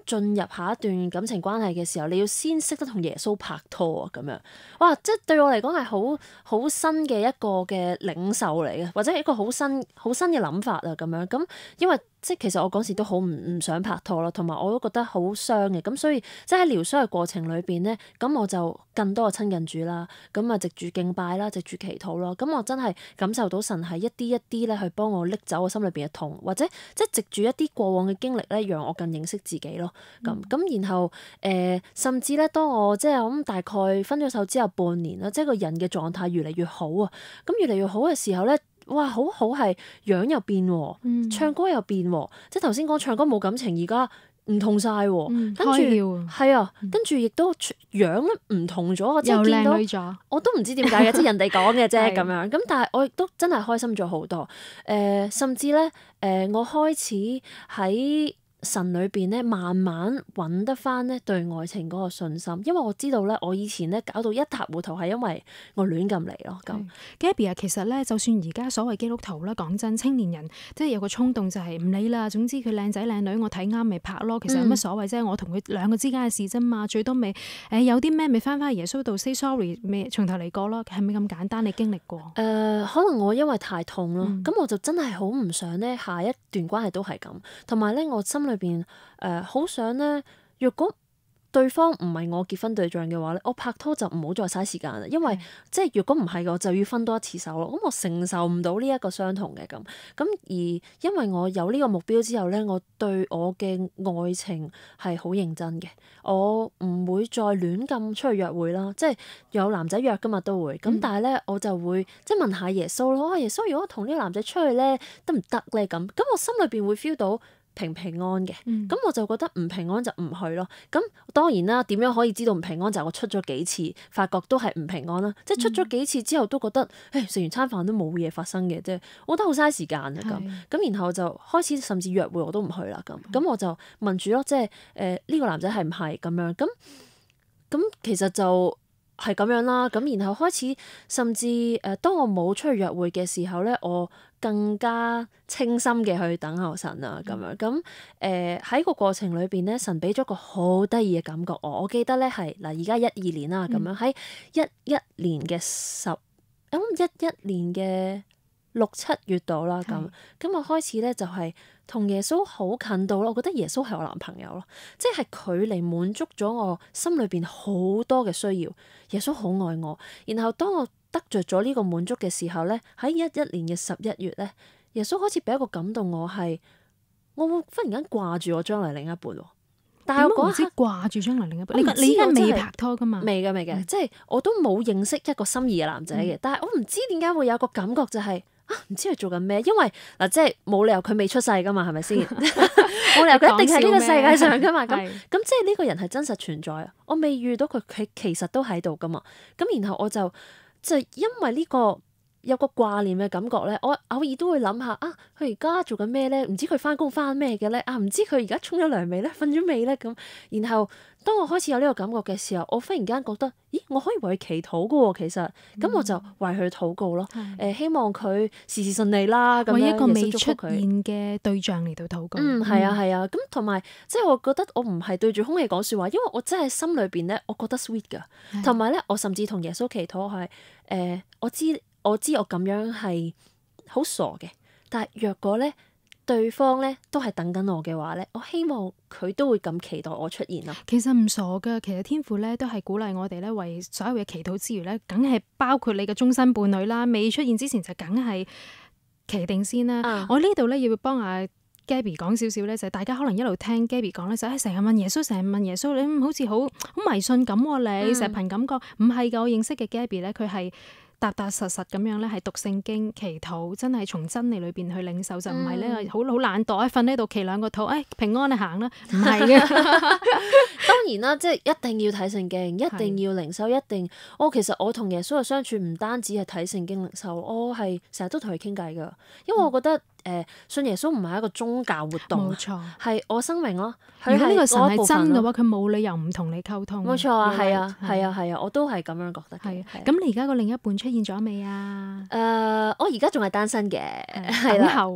進入下一段感情關係嘅時候，你要先識得同耶穌拍拖啊咁樣。哇！即係對我嚟講係好好新嘅一個嘅領受嚟嘅，或者一個好新好新嘅諗法啊咁樣。咁因為即係其實我嗰時都好唔唔想拍拖咯，同埋我都覺得好傷嘅。咁所以即係喺療傷嘅過程裏邊咧，咁我就更多嘅親近主啦。咁啊，藉住敬拜啦，藉住祈禱咯。咁我真係感受到神係一啲一啲咧去幫我拎走我心裏邊嘅痛，或者即係藉住一啲過往嘅經歷咧，讓我更認識自己咯。咁咁、嗯、然後誒、呃，甚至咧，當我即係咁大概分咗手之後半年啦，即係個人嘅狀態越嚟越好啊。咁越嚟越好嘅時候咧。哇，好好係樣又變，嗯、唱歌又變，即係頭先講唱歌冇感情，而家唔同晒，嗯、跟住係啊，嗯、跟住亦都樣咧唔同咗，即係見到咗，我都唔知點解嘅，即係人哋講嘅啫咁樣。咁但係我亦都真係開心咗好多。誒、呃，甚至咧，誒、呃，我開始喺神裏邊咧，慢慢揾得翻咧對愛情嗰個信心，因為我知道咧，我以前咧搞到一塌糊塗係因為我亂咁嚟咯。咁 Gabby 啊，其實咧，就算而家所謂基督徒啦，講真，青年人即係有個衝動就係唔理啦，總之佢靚仔靚女，我睇啱咪拍咯。其實有乜所謂啫？嗯、我同佢兩個之間嘅事啫嘛，最多咪誒、呃、有啲咩咪翻返去耶穌度 say sorry，咪從頭嚟過咯，係咪咁簡單？你經歷過？誒、 呃，可能我因為太痛咯，咁、嗯、我就真係好唔想咧下一段關係都係咁，同埋咧我心裏邊誒好想咧，若果對方唔係我結婚對象嘅話咧，我拍拖就唔好再嘥時間啦，因為、嗯、即係若果唔係嘅，我就要分多一次手咯。咁我承受唔到呢一個傷痛嘅咁，咁而因為我有呢個目標之後咧，我對我嘅愛情係好認真嘅，我唔會再亂咁出去約會啦。即係有男仔約㗎嘛都會，咁、嗯、但係咧我就會即係問下耶穌咯。耶穌，如果我同呢個男仔出去咧得唔得咧？咁咁我心裏邊會 feel 到平平安嘅，咁、嗯、我就覺得唔平安就唔去咯。咁當然啦，點樣可以知道唔平安？就係我出咗幾次，發覺都係唔平安啦。即係出咗幾次之後，都覺得誒食完餐飯都冇嘢發生嘅啫。我覺得好嘥時間啊咁。咁是然後就開始甚至約會我都唔去啦咁。咁、嗯、我就問主咯，即係誒呢個男仔係唔係咁樣？咁咁其實就係咁樣啦。咁然後開始甚至誒、呃，當我冇出去約會嘅時候咧，我更加清心嘅去等候神啊，咁樣咁誒喺個過程裏邊咧，神俾咗個好得意嘅感覺我。我記得咧係嗱，而家一二年啦，咁樣喺一一年嘅十咁一一年嘅六七月度啦，咁咁我開始咧就係同耶穌好近到咯。我覺得耶穌係我男朋友咯，即係佢嚟滿足咗我心裏邊好多嘅需要。耶穌好愛我，然後當我得着咗呢個滿足嘅時候咧，喺一一年嘅十一月咧，耶穌開始俾一個感動我係，我會忽然間掛住我將來另一半。但係我嗰陣掛住將來另一半，你你而家未拍拖噶嘛？ 未嘅未嘅，嗯、即係我都冇認識一個心儀嘅男仔嘅。嗯、但係我唔知點解會有個感覺就係、是、啊，唔知佢做緊咩？因為嗱，即係冇理由佢未出世噶嘛，係咪先？冇理由佢一定喺呢個世界上噶嘛。咁咁即係呢個人係真實存在啊！我未遇到佢，佢其實都喺度噶嘛。咁然後我就。就因為呢個有個掛念嘅感覺咧，我偶爾都會諗下啊，佢而家做緊咩咧？唔知佢翻工翻咩嘅咧？啊，唔知佢而家沖咗涼未咧？瞓咗未咧？咁，然後當我開始有呢個感覺嘅時候，我忽然間覺得，咦，我可以為佢祈禱噶喎，其實，咁、嗯、我就為佢禱告咯。誒、嗯呃，希望佢事事順利啦。咁樣為一個未出現嘅對象嚟到禱告。嗯，係啊，係啊。咁同埋，即係我覺得我唔係對住空氣講説話，因為我真係心裏邊咧，我覺得 sweet 噶。同埋咧，我甚至同耶穌祈禱係，誒、呃，我知。我知我咁樣係好傻嘅，但係若果咧對方咧都係等緊我嘅話咧，我希望佢都會咁期待我出現咯。其實唔傻噶，其實天父咧都係鼓勵我哋咧為所有嘅祈禱之餘咧，梗係包括你嘅終身伴侶啦。未出現之前就梗係祈定先啦。嗯、我呢度咧要幫阿 Gabby 講少少咧，就係、是、大家可能一路聽 Gabby 講咧，就係成日問耶穌，成日問耶穌，你好似好好迷信咁喎，你成日憑感覺，唔係噶。我認識嘅 Gabby 咧，佢係踏踏實實咁樣咧，係讀聖經、祈禱，真係從真理裏邊去領受，就唔係咧好好懶惰，瞓喺度祈兩個禱，誒、哎、平安你行啦，唔係嘅。當然啦，即係一定要睇聖經，一定要靈修，一定。我、哦、其實我同耶穌嘅相處唔單止係睇聖經靈修，我係成日都同佢傾偈噶，因為我覺得。嗯誒、呃，信耶穌唔係一個宗教活動，冇錯，係我生命咯。如果呢個神係真嘅話，佢冇理由唔同你溝通。冇錯啊，係啊，係啊，係啊，我都係咁樣覺得。係，咁你而家個另一半出現咗未啊？誒、呃，我而家仲係單身嘅，係啦。等候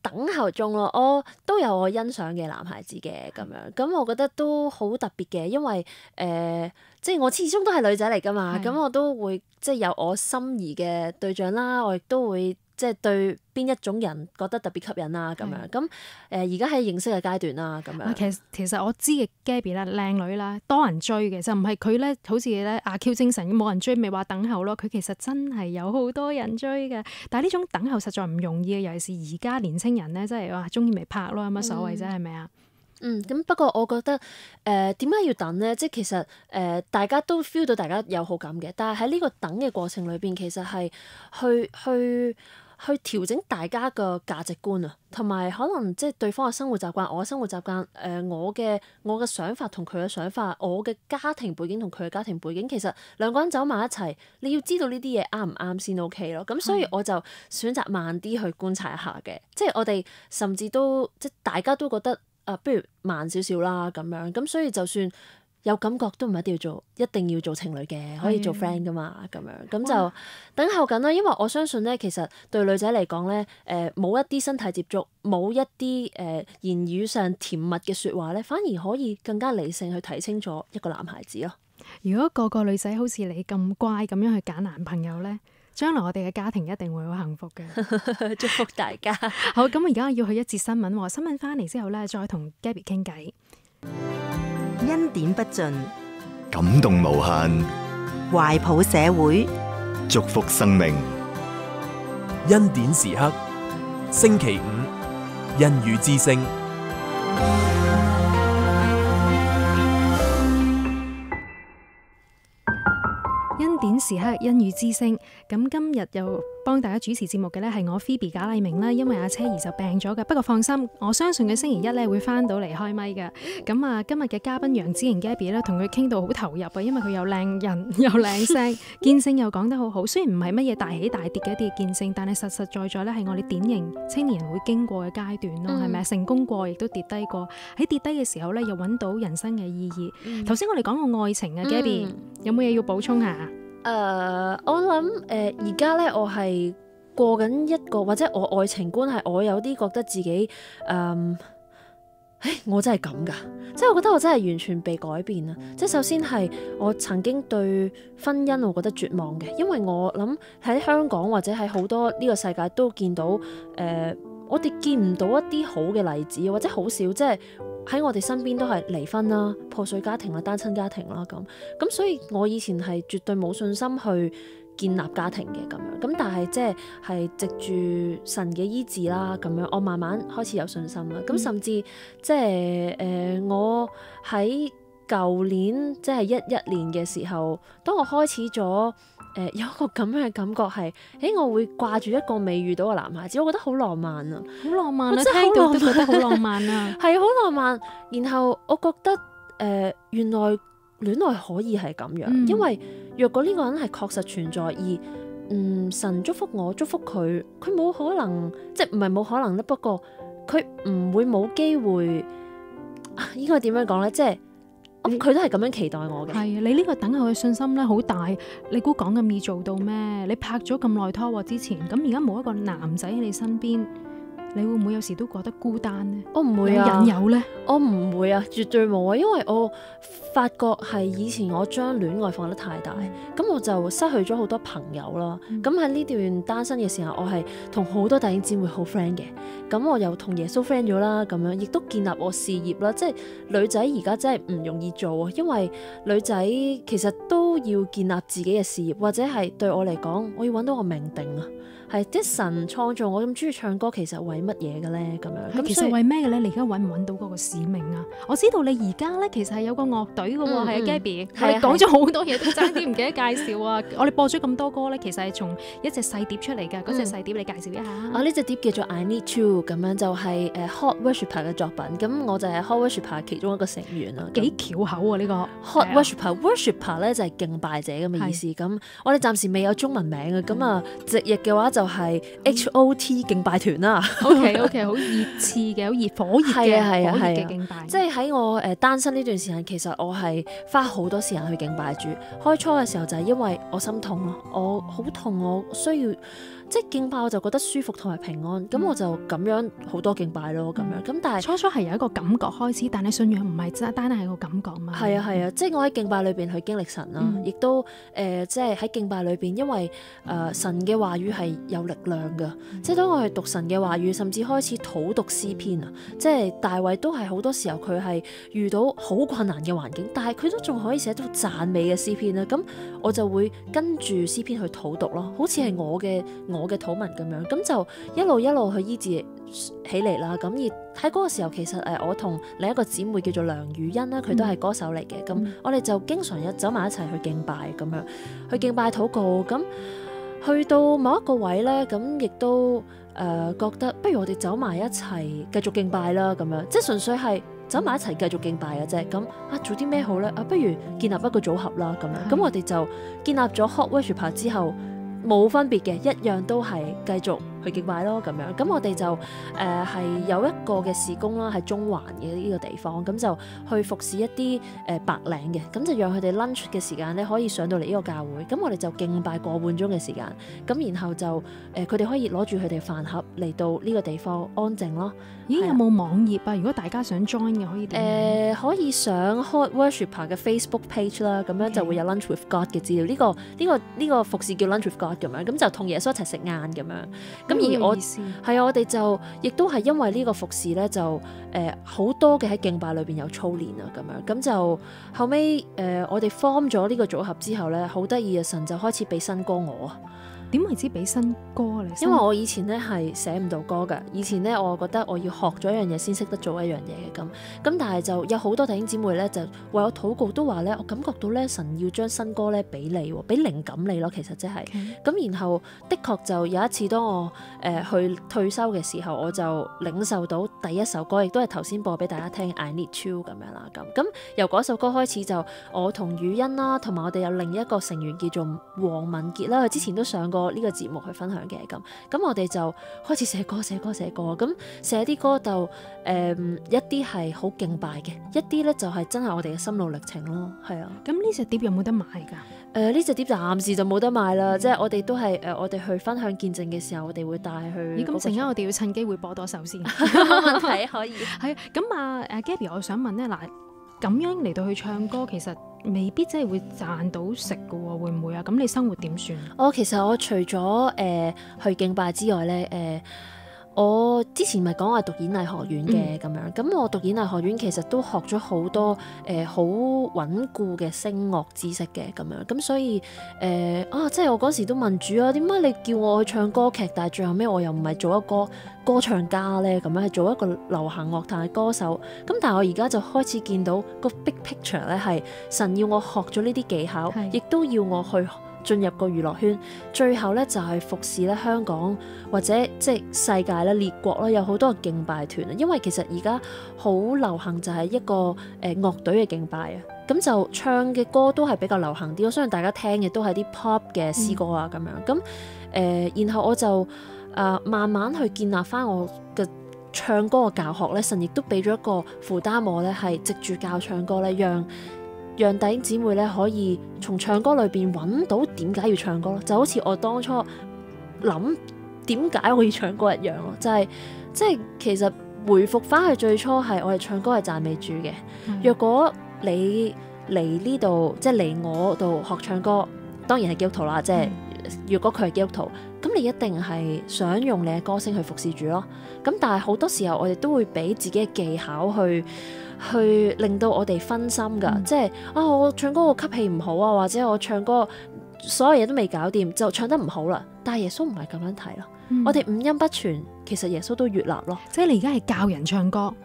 等候中咯，我都有我欣賞嘅男孩子嘅咁樣，咁我覺得都好特別嘅，因為誒、呃，即係我始終都係女仔嚟㗎嘛，咁我都會即係有我心儀嘅對象啦，我亦都會即係對邊一種人覺得特別吸引啦咁樣，咁誒而家喺認識嘅階段啦咁樣。 其實其實我知嘅 Gabby 咧，靚女啦，多人追嘅，就唔係佢咧，好似咧阿 Q 精神冇人追，咪話等候咯。佢其實真係有好多人追嘅，但係呢種等候實在唔容易嘅，尤其是而家年青人咧，真係話中意咪拍咯，有乜所謂啫？係咪啊？ 嗯，咁不過我覺得誒點解要等咧？即係其實誒、呃、大家都 feel 到大家有好感嘅，但係喺呢個等嘅過程裏邊，其實係去去去調整大家個價值觀啊，同埋可能即係對方嘅生活習慣，我嘅生活習慣，誒、呃、我嘅我嘅想法同佢嘅想法，我嘅家庭背景同佢嘅家庭背景，其實兩個人走埋一齊，你要知道呢啲嘢啱唔啱先 OK 咯。咁所以我就選擇慢啲去觀察一下嘅，即係我哋甚至都即係大家都覺得。啊，不如慢少少啦，咁樣咁，所以就算有感覺都唔一定要做，一定要做情侶嘅，可以做 friend 噶嘛，咁樣咁就等候緊啦。因為我相信咧，其實對女仔嚟講咧，誒、呃、冇一啲身體接觸，冇一啲誒、呃、言語上甜蜜嘅説話咧，反而可以更加理性去睇清楚一個男孩子咯。 如果個個女仔好似你咁乖咁樣去揀男朋友咧，將來我哋嘅家庭一定會好幸福嘅。 祝福大家。 好，咁而家要去一節新聞喎，新聞翻嚟之後咧，再同 Gabby 傾偈。 恩典不盡， 感動無限， 懷抱社會， 祝福生命。 恩典時刻，星期五，恩語之聲。 恩典時刻，恩語之聲。咁今日又幫大家主持節目嘅咧係我 Phoebe 賈麗明啦，因為阿車兒就病咗嘅。不過放心，我相信佢星期一咧會翻到嚟開咪嘅。咁啊，今日嘅嘉賓楊子瑩 Gabby 咧，同佢傾到好投入啊，因為佢又靚人又靚聲，見證又講得好好。雖然唔係乜嘢大起大跌嘅一啲見證，但係實實在在咧係我哋典型青年人會經過嘅階段咯，係咪、嗯、成功過亦都跌低過，喺跌低嘅時候咧又揾到人生嘅意義。頭先、嗯、我哋講過愛情啊、嗯、，Gabby 有冇嘢要補充下？ 誒、uh，我諗誒而家咧，我係過緊一個，或者我愛情觀係我有啲覺得自己誒，誒、呃、我真係咁㗎，即係我覺得我真係完全被改變啊！即係首先係我曾經對婚姻我覺得絕望嘅，因為我諗喺香港或者喺好多呢個世界都見到誒、呃，我哋見唔到一啲好嘅例子，或者好少即係。喺我哋身邊都係離婚啦、破碎家庭啦、單親家庭啦咁，咁所以我以前係絕對冇信心去建立家庭嘅咁樣，咁但係即係係藉住神嘅醫治啦咁樣，我慢慢開始有信心啦。咁、嗯、甚至即係誒我喺舊年即係一一年嘅時候，當我開始咗。誒、呃、有一個咁樣嘅感覺係，誒我會掛住一個未遇到嘅男孩子，我覺得好浪漫啊， 好浪漫啊，聽到都覺得好浪漫啊， 係好浪漫。然後我覺得誒、呃、原來戀愛可以係咁樣，嗯、因為若果呢個人係確實存在，而嗯神祝福我祝福佢，佢冇可能即係唔係冇可能咧，不過佢唔會冇機會。應該點樣講咧？即係。佢都係咁樣期待我嘅。係啊，你呢個等候嘅信心咧好大，你估講咁易做到咩？你拍咗咁耐拖喎之前，咁而家冇一個男仔喺你身邊，你會唔會有時都覺得孤單呢？ 我唔會啊， 有引誘咧？ 我唔會啊，絕對冇啊，因為我發覺係以前我將戀愛放得太大，咁、嗯、我就失去咗好多朋友啦。咁喺呢段單身嘅時候，我係同好多弟兄姊妹好 friend 嘅。咁我又同耶穌 friend 咗啦，咁樣亦都建立我事業啦。即係女仔而家真係唔容易做啊，因為女仔其實都要建立自己嘅事業，或者係對我嚟講，我要揾到個命定啊。係啲神創造我咁中意唱歌，其實為乜嘢嘅咧？咁樣咁其實為咩嘅咧？你而家揾唔揾到嗰個使命啊？我知道你而家咧其實係有個樂隊嘅喎，係啊 Gabby，我哋講咗好多嘢，都爭啲唔記得介紹啊！我哋播咗咁多歌咧，其實係從一隻細碟出嚟㗎。嗰隻細碟你介紹一下。 啊，呢隻碟叫做 I Need You， 咁樣就係誒 Hot Worshipper 嘅作品。咁我就係 Hot Worshipper 其中一個成員啦。 幾巧口啊！呢個 Hot Worshipper Worshipper 咧就係敬拜者咁嘅意思。咁我哋暫時未有中文名嘅，咁啊直譯嘅話就就係 H O T 敬拜團啦。 OK OK， 好熱刺嘅，好熱火熱嘅， 係啊係啊火熱係啊嘅敬拜。 即係喺我誒單身呢段時間，其實我係花好多時間去敬拜主。開初嘅時候就係因為我心痛咯，我好痛，我需要即係敬拜，我就覺得舒服同埋平安，咁、嗯、我就咁樣好多敬拜咯，咁樣咁但係初初係有一個感覺開始，但係信仰唔係單單係個感覺嘛。 係啊係啊，即係我喺敬拜裏邊去經歷神啦，亦、嗯、都誒、呃、即係喺敬拜裏邊，因為誒、呃、神嘅話語係有力量噶，嗯、即係當我去讀神嘅話語，甚至開始討讀詩篇啊，即係大衛都係好多時候佢係遇到好困難嘅環境，但係佢都仲可以寫到讚美嘅詩篇啦，咁我就會跟住詩篇去討讀咯，好似係我嘅我嘅禱文咁樣，咁就一路一路去醫治起嚟啦。咁而喺嗰個時候，其實誒我同另一個姊妹叫做梁宇欣啦，佢都係歌手嚟嘅。咁、嗯、我哋就經常一走埋一齊去敬拜咁樣，去敬拜禱告。咁去到某一個位咧，咁亦都誒、呃、覺得不如我哋走埋一齊繼續敬拜啦。咁樣即係純粹係走埋一齊繼續敬拜嘅啫。咁啊做啲咩好咧？啊不如建立一個組合啦。咁樣咁我哋就建立咗 Hot Worshipper 之後。冇分別嘅，一樣都係繼續去敬拜咯，咁樣。咁我哋就誒係、呃、有一個嘅事工啦，喺中環嘅呢個地方，咁就去服侍一啲誒、呃、白領嘅，咁就讓佢哋 lunch 嘅時間咧可以上到嚟呢個教會。咁我哋就敬拜個半鐘嘅時間，咁然後就誒佢哋可以攞住佢哋飯盒嚟到呢個地方安靜咯。 咦？有冇網頁啊？如果大家想 join 嘅可以點？誒、 呃、可以上 Hot Worshipper 嘅 Facebook page 啦，咁樣就會有 Lunch with God 嘅資料。呢、這個呢、這個呢、這個服侍叫 Lunch with God 咁樣，咁就同耶穌一齊食晏咁樣。咁而我係啊，我哋就亦都係因為呢個服侍咧，就誒好、呃、多嘅喺敬拜裏邊有操練啊，咁樣咁就後尾誒、呃、我哋 form 咗呢個組合之後咧，好得意嘅神就開始俾新歌我啊。 點為之俾新歌嚟？ 因為我以前咧係寫唔到歌㗎，以前咧我覺得我要學咗一樣嘢先識得做一樣嘢嘅咁，咁但係就有好多弟兄姊妹咧就為我禱告，都話咧我感覺到咧神要將新歌咧俾你，俾靈感你咯，其實即係咁。Okay. 然後的確就有一次當我誒、呃、去退休嘅時候，我就領受到第一首歌，亦都係頭先播俾大家聽 I Need You 咁樣啦。咁咁由嗰首歌開始就我同宇欣啦，同埋我哋有另一個成員叫做黃敏傑啦，佢之前都上過呢個節目去分享嘅咁，咁我哋就開始寫歌寫歌寫歌，咁寫啲歌就誒、呃、一啲係好敬拜嘅，一啲咧就係真係我哋嘅心路歷程咯，係啊。 咁呢隻碟有冇得買噶？ 誒呢隻碟暫時就冇得買啦，嗯、即係我哋都係誒、呃、我哋去分享見證嘅時候，我哋會帶去。咦？咁陣間我哋要趁機會播多首先。 冇問題，可以。係咁啊誒 Gabby，我想問咧嗱，咁樣嚟到去唱歌，其實未必真係會賺到食㗎喎，會唔會啊？咁你生活點算？ 我、哦、其實我除咗誒、呃、去敬拜之外咧，誒、呃、我之前咪講話讀演藝學院嘅咁、嗯、樣，咁我讀演藝學院其實都學咗好多誒好、呃、穩固嘅聲樂知識嘅咁樣，咁所以誒、呃、啊，即係我嗰時都問主啊，點解你叫我去唱歌劇，但係最後尾我又唔係做一個歌唱家咧，咁樣係做一個流行樂壇嘅歌手。咁但係我而家就開始見到個 big picture 咧，係神要我學咗呢啲技巧，亦都要我去進入個娛樂圈，最後咧就係、是、服侍咧香港或者即係世界咧列國咧有好多嘅敬拜團啊。因為其實而家好流行就係一個誒、呃、樂隊嘅敬拜啊，咁就唱嘅歌都係比較流行啲。我相信大家聽嘅都係啲 pop 嘅詩歌啊咁、嗯、樣。咁誒、呃，然後我就。誒、uh, 慢慢去建立翻我嘅唱歌嘅教學咧，神亦都俾咗一個負擔我咧，係藉住教唱歌咧，讓讓弟兄姊妹咧可以從唱歌裏邊揾到點解要唱歌咯，就好似我當初諗點解我要唱歌一樣咯，就係、是、即係其實回復翻去最初係我哋唱歌係讚美主嘅。嗯、若果你嚟呢度即係嚟我度學唱歌，當然係基督徒啦，即係、嗯、若果佢係基督徒。咁你一定係想用你嘅歌聲去服侍主咯。咁但係好多時候我哋都會俾自己嘅技巧去去令到我哋分心噶，嗯、即係啊我唱歌個吸氣唔好啊，或者我唱歌所有嘢都未搞掂就唱得唔好啦。但係耶穌唔係咁樣睇咯，嗯、我哋五音不全，其實耶穌都悅納咯。 即係你而家係教人唱歌。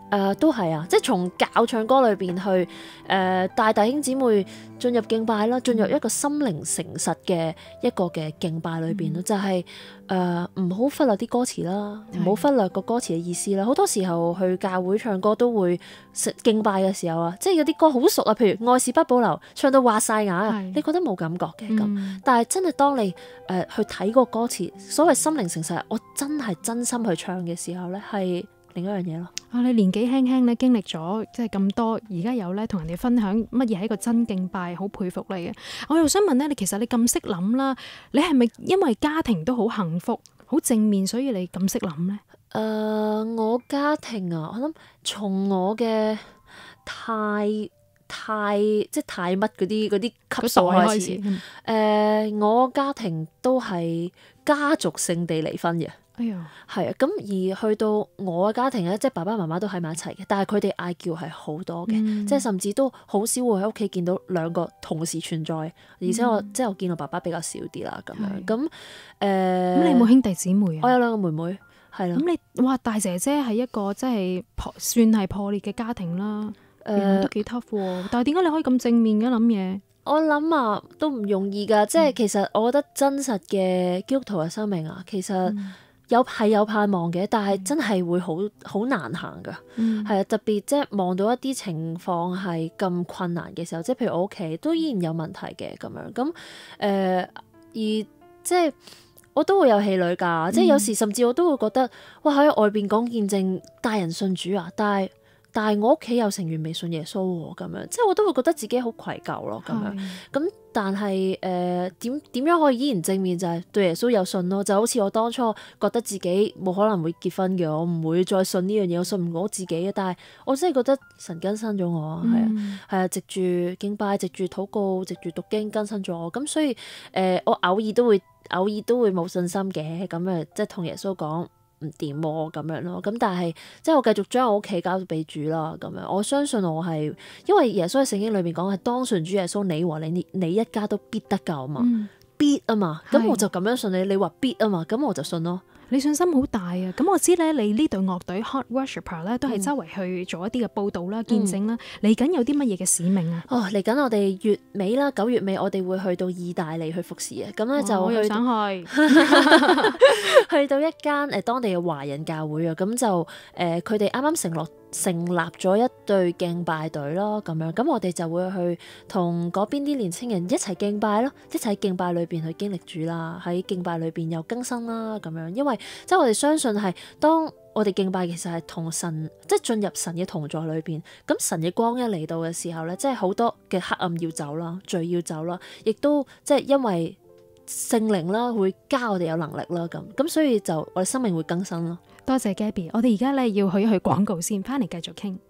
誒都係啊，即係從教唱歌裏邊去誒、呃、帶弟兄姊妹進入敬拜啦，進入一個心靈誠實嘅一個嘅敬拜裏邊咯，嗯、就係誒唔好忽略啲歌詞啦，唔好、嗯、忽略個歌詞嘅意思啦。好多時候去教會唱歌都會敬拜嘅時候啊，即係有啲歌好熟啊，譬如愛是不保留，唱到滑晒牙啊，是你覺得冇感覺嘅咁，嗯、但係真係當你誒、呃、去睇個歌詞，所謂心靈誠實，我真係真心去唱嘅時候咧，係另一樣嘢咯。 啊！你年紀輕輕咧，經歷咗即係咁多，而家有咧同人哋分享乜嘢係一個真敬拜，好佩服你嘅。我又想問咧，你其實你咁識諗啦，你係咪因為家庭都好幸福、好正面，所以你咁識諗咧？ 誒、呃，我家庭啊，我諗從我嘅太太即係太乜嗰啲嗰啲級數開始，誒、呃，我家庭都係家族性地離婚嘅。哎呀，係啊，咁而去到我嘅家庭咧，即係爸爸媽媽都喺埋一齊嘅，但係佢哋嗌叫係好多嘅，嗯、即係甚至都好少會喺屋企見到兩個同時存在，而且我、嗯、即係我見到爸爸比較少啲啦，咁樣咁誒。咁、呃、 你有冇兄弟姊妹啊？ 我有兩個妹妹，係啦。咁你哇，大姐姐係一個即係破算係破裂嘅家庭啦，誒、呃、都幾 tough 喎。但係點解你可以咁正面嘅諗嘢？ 我諗啊，都唔容易㗎，即係其實我覺得真實嘅基督徒嘅生命啊，其實、嗯。有係有盼望嘅，但係真係會好好難行噶，係啊、嗯，特別即係望到一啲情況係咁困難嘅時候，即係譬如我屋企都依然有問題嘅咁樣，咁誒、呃、而即係我都會有氣餒㗎，嗯、即係有時甚至我都會覺得，哇喺外邊講見證帶人信主啊，但係但係我屋企有成員未信耶穌喎，咁樣即係我都會覺得自己好愧疚咯，咁樣咁。是但係誒點點樣可以依然正面就係對耶穌有信咯，就好似我當初覺得自己冇可能會結婚嘅，我唔會再信呢樣嘢，我信唔過我自己嘅。但係我真係覺得神更新咗我，係啊係啊，藉住敬拜、藉住禱告、藉住讀經更新咗我。咁所以誒、呃，我偶爾都會偶爾都會冇信心嘅，咁誒即係同耶穌講唔掂喎咁樣咯，咁但係即係我繼續將我屋企交俾主啦，咁樣我相信我係因為耶穌喺聖經裏面講係當信主耶穌，你和你你一家都必得救啊嘛，嗯、必啊嘛，咁我就咁樣信你，你話必啊嘛，咁我就信咯。 你信心好大啊！咁我知咧，你呢隊樂隊 Hot Worshipper 咧，都係周圍去做一啲嘅報導啦、嗯、見證啦。嚟緊有啲乜嘢嘅使命啊？哦， 嚟緊我哋月尾啦，九月尾我哋會去到意大利去服侍啊。咁咧就去我又想去， 去到一間誒當地嘅華人教會啊。咁就誒佢哋啱啱承諾。成立咗一隊敬拜隊咯，咁樣咁我哋就會去同嗰邊啲年青人一齊敬拜咯，一齊喺敬拜裏邊去經歷主啦，喺敬拜裏邊又更新啦，咁樣，因為即係我哋相信係當我哋敬拜其實係同神即係進入神嘅同在裏邊，咁神嘅光一嚟到嘅時候咧，即係好多嘅黑暗要走啦，罪要走啦，亦都即係因為聖靈啦會加我哋有能力啦，咁咁所以就我哋生命會更新咯。 多謝 Gabby， 我哋而家咧要去一去廣告先，翻嚟繼續傾。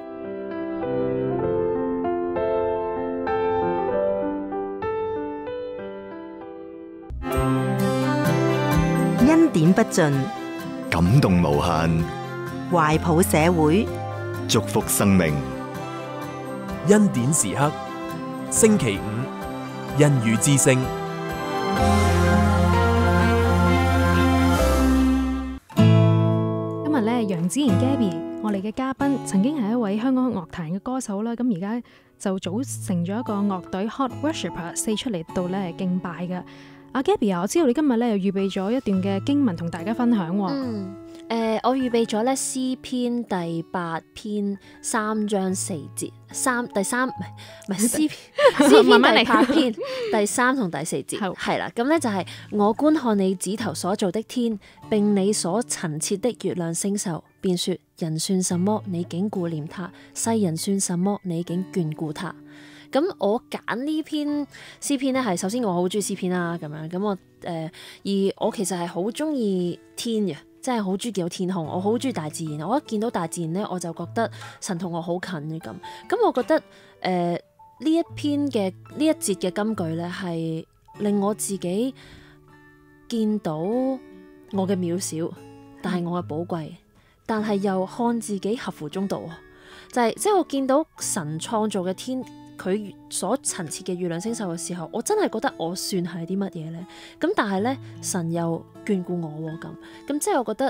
恩典不盡， 感動無限， 懷抱社會， 祝福生命。 恩典時刻，星期五，恩語之聲。 楊子賢 Gabby， 我哋嘅嘉賓曾經係一位香港樂壇嘅歌手啦，咁而家就組成咗一個樂隊 Hot Worshipper 四出嚟到咧敬拜嘅。阿 Gabby 啊，我知道你今日咧又預備咗一段嘅經文同大家分享。 嗯，誒、呃，我預備咗咧詩篇第八篇三章四節，三第三唔係唔係詩篇詩篇第八篇第三同第四節，係啦，咁咧就係我觀看你指頭所造的天，並你所陳設的月亮星宿，便說人算什麼，你竟顧念他；世人算什麼，你竟眷顧他。咁我揀呢篇詩篇咧，係首先我好中意詩篇啦，咁樣咁我誒、呃，而我其實係好中意天嘅，即係好中意見到天空，我好中意大自然。我一見到大自然咧，我就覺得神同我好近嘅咁。咁我覺得誒呢、呃、一篇嘅呢一節嘅金句咧，係令我自己見到我嘅渺小，但係我嘅寶貴，但係又看自己合乎中道。就係、是、即係我見到神創造嘅天。佢所陳設嘅月亮星宿嘅時候，我真係覺得我算係啲乜嘢咧？咁但係咧，神又眷顧我喎，咁咁即係我覺得誒、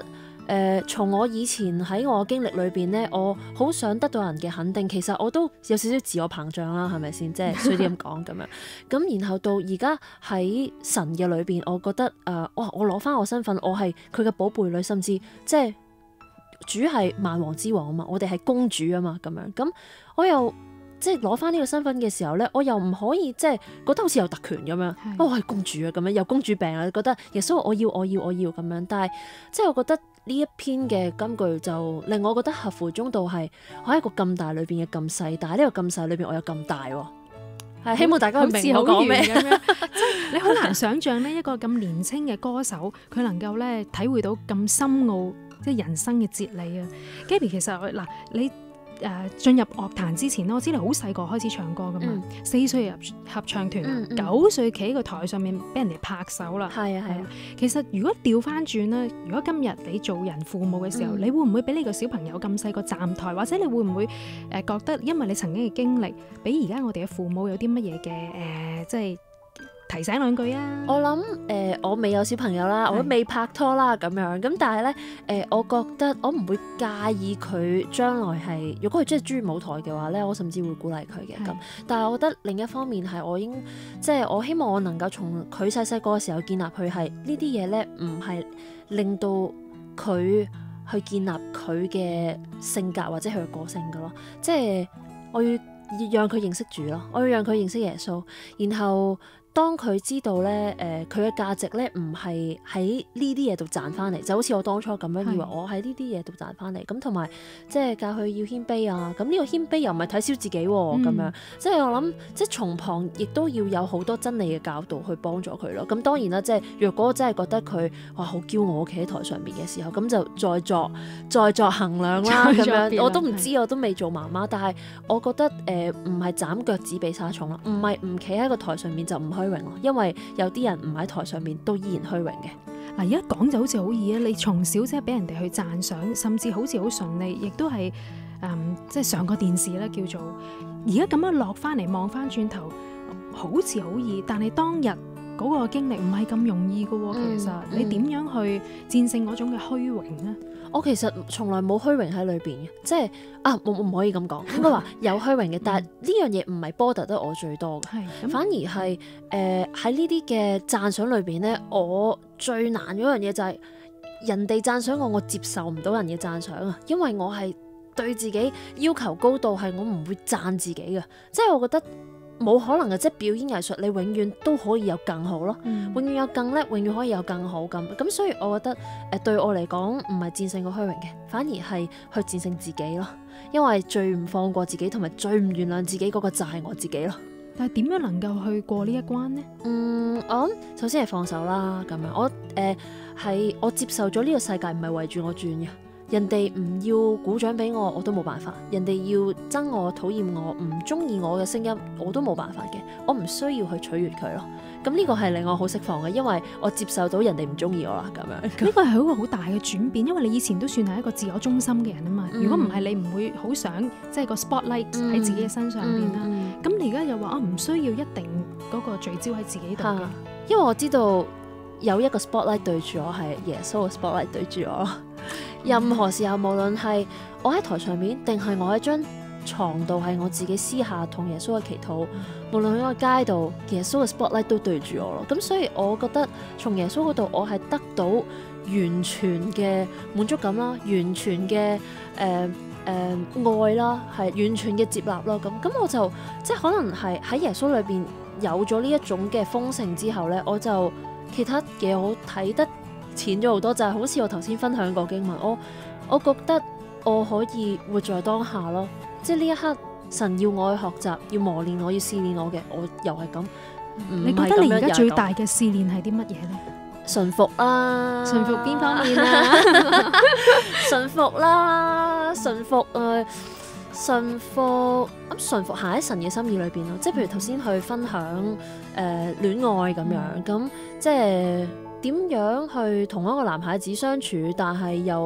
誒從我以前喺我經歷裏邊咧，我好想得到人嘅肯定，其實我都有少少自我膨脹啦，係咪先？即係衰啲咁講咁樣。咁然後到而家喺神嘅裏邊，我覺得誒、呃，哇！我攞翻我身份，我係佢嘅寶貝女，甚至即係主係萬王之王啊嘛，我哋係公主啊嘛，咁樣咁我又。即係攞翻呢個身份嘅時候咧，我又唔可以即係覺得好似有特權咁樣，我係公主啊咁樣，有公主病啊，覺得耶穌我要我要我要咁樣。但係即係我覺得呢一篇嘅金句就令我覺得合乎中道，係我喺一個咁大裏邊嘅咁細，但係呢個咁細裏邊我有咁大喎。係希望大家會明我講咩咁樣。 即係你好難想像呢一個咁年輕嘅歌手，佢能夠咧體會到咁深奧即係人生嘅哲理啊。Gabby 其實嗱你。誒進入樂壇之前，我知你好細個開始唱歌噶嘛，嗯、四歲入合唱團，嗯嗯、九歲企喺個台上面俾人哋拍手啦。係啊係啊。其實如果調翻轉咧，如果今日你做人父母嘅時候，嗯、你會唔會俾呢個小朋友咁細個站台，或者你會唔會誒覺得，因為你曾經嘅經歷，俾而家我哋嘅父母有啲乜嘢嘅誒，即係提醒兩句啊！ 我諗誒、呃，我未有小朋友啦，我都未拍拖啦咁樣，咁但係咧誒，我覺得我唔會介意佢將來係，如果佢真係中意舞台嘅話咧，我甚至會鼓勵佢嘅咁。但係我覺得另一方面係，我應即係我希望我能夠從佢細細個嘅時候建立佢係呢啲嘢咧，唔係令到佢去建立佢嘅性格或者佢嘅個性噶咯，即係我要讓佢認識主咯，我要讓佢認識耶穌，然後。當佢知道咧，誒佢嘅價值咧唔係喺呢啲嘢度賺翻嚟，就好似我當初咁樣以為我喺呢啲嘢度賺翻嚟，咁同埋即係教佢要謙卑啊，咁呢個謙卑又唔係睇小自己喎、啊，咁、嗯、樣即係我諗，即係從旁亦都要有好多真理嘅教導去幫助佢咯。咁當然啦，即係若果真係覺得佢哇好驕傲企喺台上面嘅時候，咁就再作再作衡量啦。咁樣我都唔知，我都未做媽媽，但係我覺得誒唔係斬腳趾避沙蟲啦，唔係唔企喺個台上面就唔虛榮咯，因為有啲人唔喺台上面都依然虛榮嘅。 嗱，而家講就好似好易啊！你從小即係俾人哋去讚賞，甚至好似好順利，亦都係誒、嗯、即係上過電視咧，叫做而家咁樣落翻嚟望翻轉頭，好似好易，但係當日嗰個經歷唔係咁容易㗎喎。嗯、其實你點樣去戰勝嗰種嘅虛榮咧？ 我其實從來冇虛榮喺裏邊嘅，即係啊，我唔可以咁講，應該話有虛榮嘅，但係呢樣嘢唔係波得得我最多嘅，反而係誒喺呢啲嘅讚賞裏邊咧，我最難嗰樣嘢就係人哋讚賞我，我接受唔到人嘅讚賞啊，因為我係對自己要求高度，係我唔會讚自己嘅，即係我覺得。冇可能嘅，即係表演藝術，你永遠都可以有更好咯，嗯、永遠有更叻，永遠可以有更好咁。咁所以我覺得誒、呃、對我嚟講唔係戰勝個虛榮嘅，反而係去戰勝自己咯。因為最唔放過自己同埋最唔原諒自己嗰個就係我自己咯。 但係點樣能夠去過呢一關呢？ 嗯，我諗首先係放手啦，咁樣我誒係、呃、我接受咗呢個世界唔係圍住我轉嘅。人哋唔要鼓掌俾我，我都冇辦法；人哋要憎我、討厭我、唔中意我嘅聲音，我都冇辦法嘅。我唔需要去取悅佢咯。咁呢個係令我好釋放嘅，因為我接受到人哋唔中意我啦。咁樣呢個係一個好大嘅轉變，因為你以前都算係一個自我中心嘅人啊嘛。嗯、如果唔係，你唔會好想即係個 spotlight 喺自己嘅身上邊啦。咁、嗯嗯、你而家又話啊，唔需要一定嗰個聚焦喺自己度嘅， 因為我知道有一個 spotlight 對住我，係耶穌嘅 spotlight 對住我。任何時候，無論係我喺台上面，定係我喺張床度，係我自己私下同耶穌嘅祈禱，無論喺個街度，耶穌嘅 spotlight 都對住我咯。咁所以我覺得從耶穌嗰度，我係得到完全嘅滿足感啦，完全嘅誒誒愛啦，係完全嘅接納啦。咁咁我就即係可能係喺耶穌裏邊有咗呢一種嘅豐盛之後咧，我就其他嘢我睇得淺咗好多，就係、是、好似我頭先分享過經文，我我覺得我可以活在當下咯，即係呢一刻神要我去學習，要磨練我，要試煉我嘅，我又係咁。 你覺得你而家最大嘅試煉係啲乜嘢咧？ 順服啦， 順服邊方面啊？ 順服啦，順服誒，順服咁順服行喺神嘅心意裏邊咯，即係譬如頭先去分享誒、呃、戀愛咁樣，咁、嗯、即係。點樣去同一個男孩子相處，但係又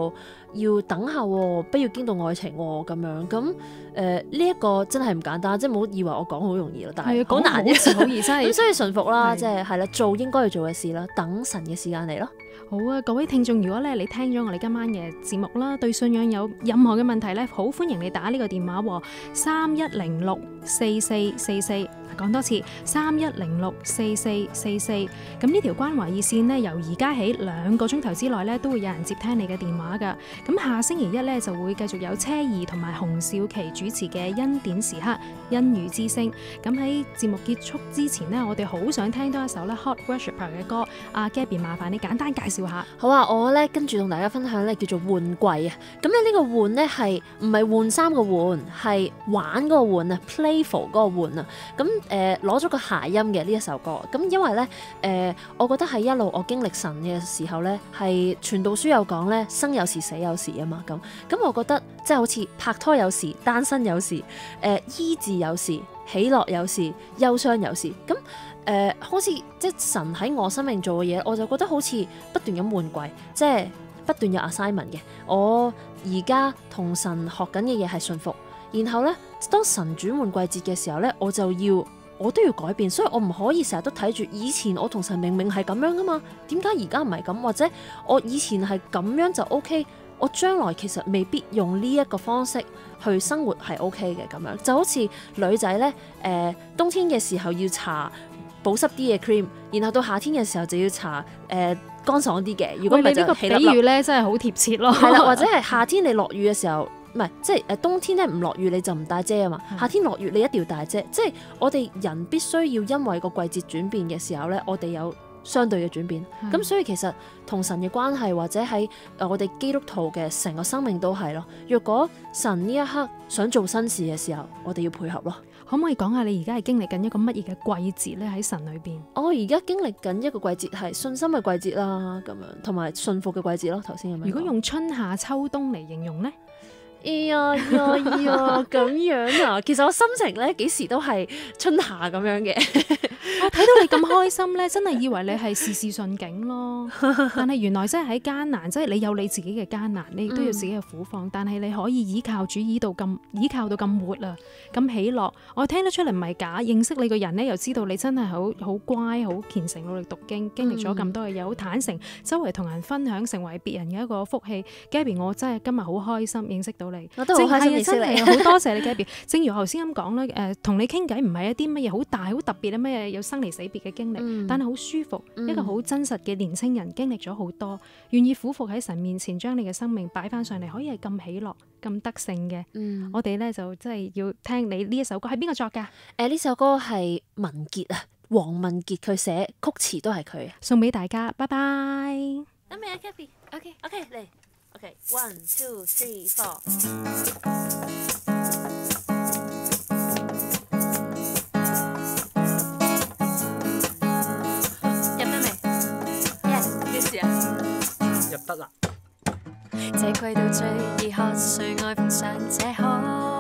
要等下喎，不要驚動愛情喎咁樣。咁誒呢一個真係唔簡單，即係唔好以為我講好容易咯，但係好難嘅， 好易真係。 咁所以順服啦，即係係啦，做應該要做嘅事啦，等神嘅時間嚟咯。 好啊，各位聽眾，如果咧你聽咗我哋今晚嘅節目啦，對信仰有任何嘅問題咧，好歡迎你打呢個電話喎，三一零六四四四四。講多次，三一零六四四四四。咁呢條關懷熱線呢，由而家起兩個鐘頭之內咧，都會有人接聽你嘅電話噶。咁下星期一咧就會繼續有車兒同埋洪少琪主持嘅恩典時刻恩語之聲。咁喺節目結束之前呢，我哋好想聽多一首咧 Hot Worshipper 嘅歌。阿 Gabby 麻煩你簡單介紹下。 好啊，我咧跟住同大家分享咧叫做換季啊。咁咧呢個換咧係唔係換衫個換，係玩嗰個換啊 ，playful 嗰個換啊。咁誒攞咗個諧音嘅呢一首歌。咁因為咧誒、呃，我覺得喺一路我經歷神嘅時候咧，係傳道書有講咧，生有時死有時啊嘛。咁咁我覺得即係好似拍拖有時，單身有時，誒、呃、醫治有時，喜樂有時，憂傷有時。咁誒、呃、好似即係神喺我生命做嘅嘢，我就覺得好似不斷咁換季，即係不斷有 assignment 嘅。我而家同神學緊嘅嘢係順服，然後咧當神轉換季節嘅時候咧，我就要我都要改變，所以我唔可以成日都睇住以前我同神明明係咁樣噶嘛，點解而家唔係咁？或者我以前係咁樣就 OK， 我將來其實未必用呢一個方式去生活係 OK 嘅咁樣。就好似女仔咧，誒、呃、冬天嘅時候要搽保濕啲嘅 cream， 然後到夏天嘅時候就要搽誒乾爽啲嘅。如果唔係就起粒粒。 比喻咧真係好貼切咯。 係啦，或者係夏天你落雨嘅時候。唔係，即係誒冬天咧唔落雨你就唔帶遮啊嘛，夏天落雨你一定要帶遮，即係我哋人必須要因為個季節轉變嘅時候咧，我哋有相對嘅轉變。咁所以其實同神嘅關係或者喺誒我哋基督徒嘅成個生命都係咯。若果神呢一刻想做新事嘅時候，我哋要配合咯。 可唔可以講下你而家係經歷緊一個乜嘢嘅季節咧？喺神裏邊， 我而家經歷緊一個季節係信心嘅季節啦，咁樣同埋信服嘅季節咯。頭先咁樣。 如果用春夏秋冬嚟形容咧？ 哎呀呀呀咁樣啊！其實我心情咧幾時都係春夏咁樣嘅。 我睇到你咁開心咧，真係以為你係事事順境咯。但係原來真係喺艱難，即係你有你自己嘅艱難，你亦都有自己嘅苦況。嗯、但係你可以依靠主，依到咁依靠到咁活啊，咁喜樂。我聽得出嚟唔係假，認識你個人咧，又知道你真係好好乖、好虔誠、努力讀經，經歷咗咁多嘅嘢，好坦誠，周圍同人分享，成為別人嘅一個福氣。Gabby，我真係今日好開心認識到你。 我都好開心認識你， 好多謝你 Gabby。正如頭先咁講咧，誒、呃，同你傾偈唔係一啲乜嘢好大、好特別嘅乜嘢有生離死別嘅經歷，嗯、但係好舒服，嗯、一個好真實嘅年青人經歷咗好多，願意俯伏喺神面前，將你嘅生命擺翻上嚟，可以係咁喜樂、咁得勝嘅。嗯、我哋咧就真係要聽你呢一首歌，係邊個作噶？誒、 呃，呢首歌係文傑啊，黃文傑佢寫，曲詞都係佢， 送俾大家，拜拜。 得未啊 Gabby？OK OK 嚟。Okay, one, two, three, four. 入得未 ？Yes， 幾時啊？ 入得啦。 這季度最易渴，誰愛奉上這可？